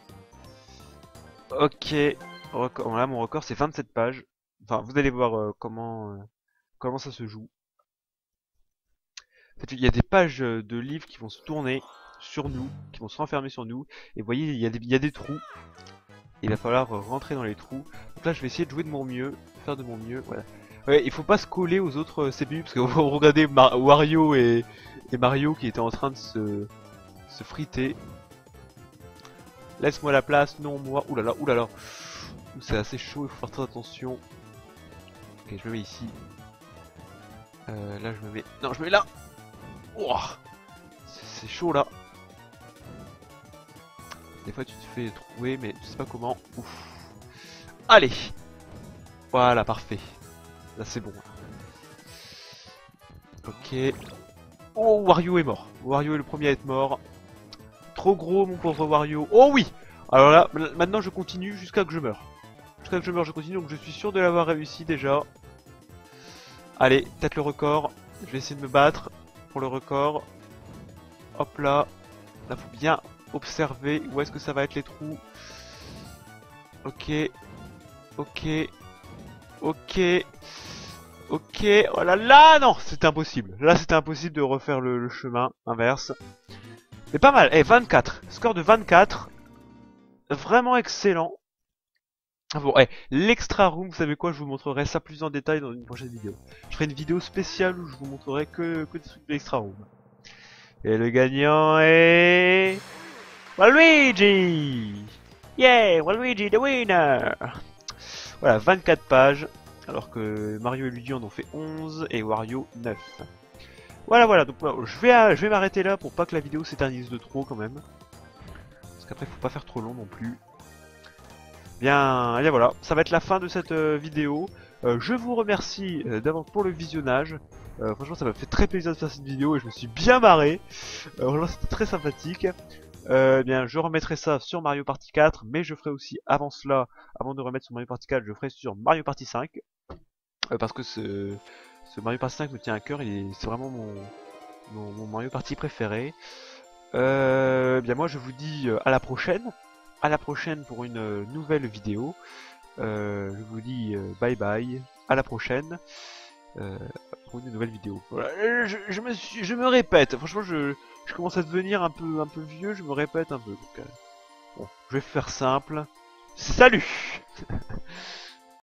Ok. Record, là mon record c'est vingt-sept pages. Enfin vous allez voir euh, comment, euh, comment ça se joue. En fait, il y a des pages de livres qui vont se tourner sur nous, qui vont se renfermer sur nous. Et vous voyez, il y a des, il y a des trous. Il va falloir rentrer dans les trous. Donc là je vais essayer de jouer de mon mieux, faire de mon mieux, voilà. Ouais, il faut pas se coller aux autres C P U parce que vous regardez Mar Wario et, et Mario qui étaient en train de se, se friter. Laisse-moi la place, non moi. Oulala, oulala. C'est assez chaud, il faut faire très attention. Ok, je me mets ici. Euh, là je me mets. Non, je me mets là. Oh, c'est chaud là. Des fois tu te fais trouver, mais tu sais pas comment. Ouf. Allez. Voilà, parfait. Là c'est bon. Ok. Oh, Wario est mort. Wario est le premier à être mort. Trop gros mon pauvre Wario. Oh oui. Alors là, maintenant je continue jusqu'à que je meure. Jusqu'à que je meure, je continue. Donc je suis sûr de l'avoir réussi déjà. Allez, peut-être le record. Je vais essayer de me battre pour le record. Hop là. Là faut bien observer où est-ce que ça va être les trous. Ok. Ok. Ok. Ok. Oh là là, non, c'était impossible. Là c'était impossible de refaire le, le chemin inverse. Mais pas mal. Eh, vingt-quatre. Score de vingt-quatre. Vraiment excellent. Bon, eh, l'extra room, vous savez quoi, je vous montrerai ça plus en détail dans une prochaine vidéo. Je ferai une vidéo spéciale où je vous montrerai que, que des trucs de l'extra room. Et le gagnant est... Waluigi! Yeah! Waluigi the winner! Voilà, vingt-quatre pages, alors que Mario et Luigi en ont fait onze et Wario neuf. Voilà, voilà, donc voilà, je vais, je vais m'arrêter là pour pas que la vidéo s'éternise de trop quand même. Parce qu'après, faut pas faire trop long non plus. Bien, et bien voilà, ça va être la fin de cette euh, vidéo. Euh, je vous remercie euh, d'avance pour le visionnage. Euh, franchement, ça m'a fait très plaisir de faire cette vidéo et je me suis bien marré. Euh, franchement, c'était très sympathique. Euh, bien, je remettrai ça sur Mario Party quatre, mais je ferai aussi avant cela, avant de remettre sur Mario Party quatre, je ferai sur Mario Party cinq. Euh, parce que ce, ce Mario Party cinq me tient à cœur, c'est vraiment mon, mon, mon Mario Party préféré. Euh, bien moi je vous dis à la prochaine. À la prochaine pour une nouvelle vidéo. Euh, je vous dis bye bye. À la prochaine. Euh, pour une nouvelle vidéo. Voilà. Je, je, me suis, je me répète. Franchement, je, je commence à devenir un peu, un peu vieux. Je me répète un peu. Donc, euh, bon, je vais faire simple. Salut.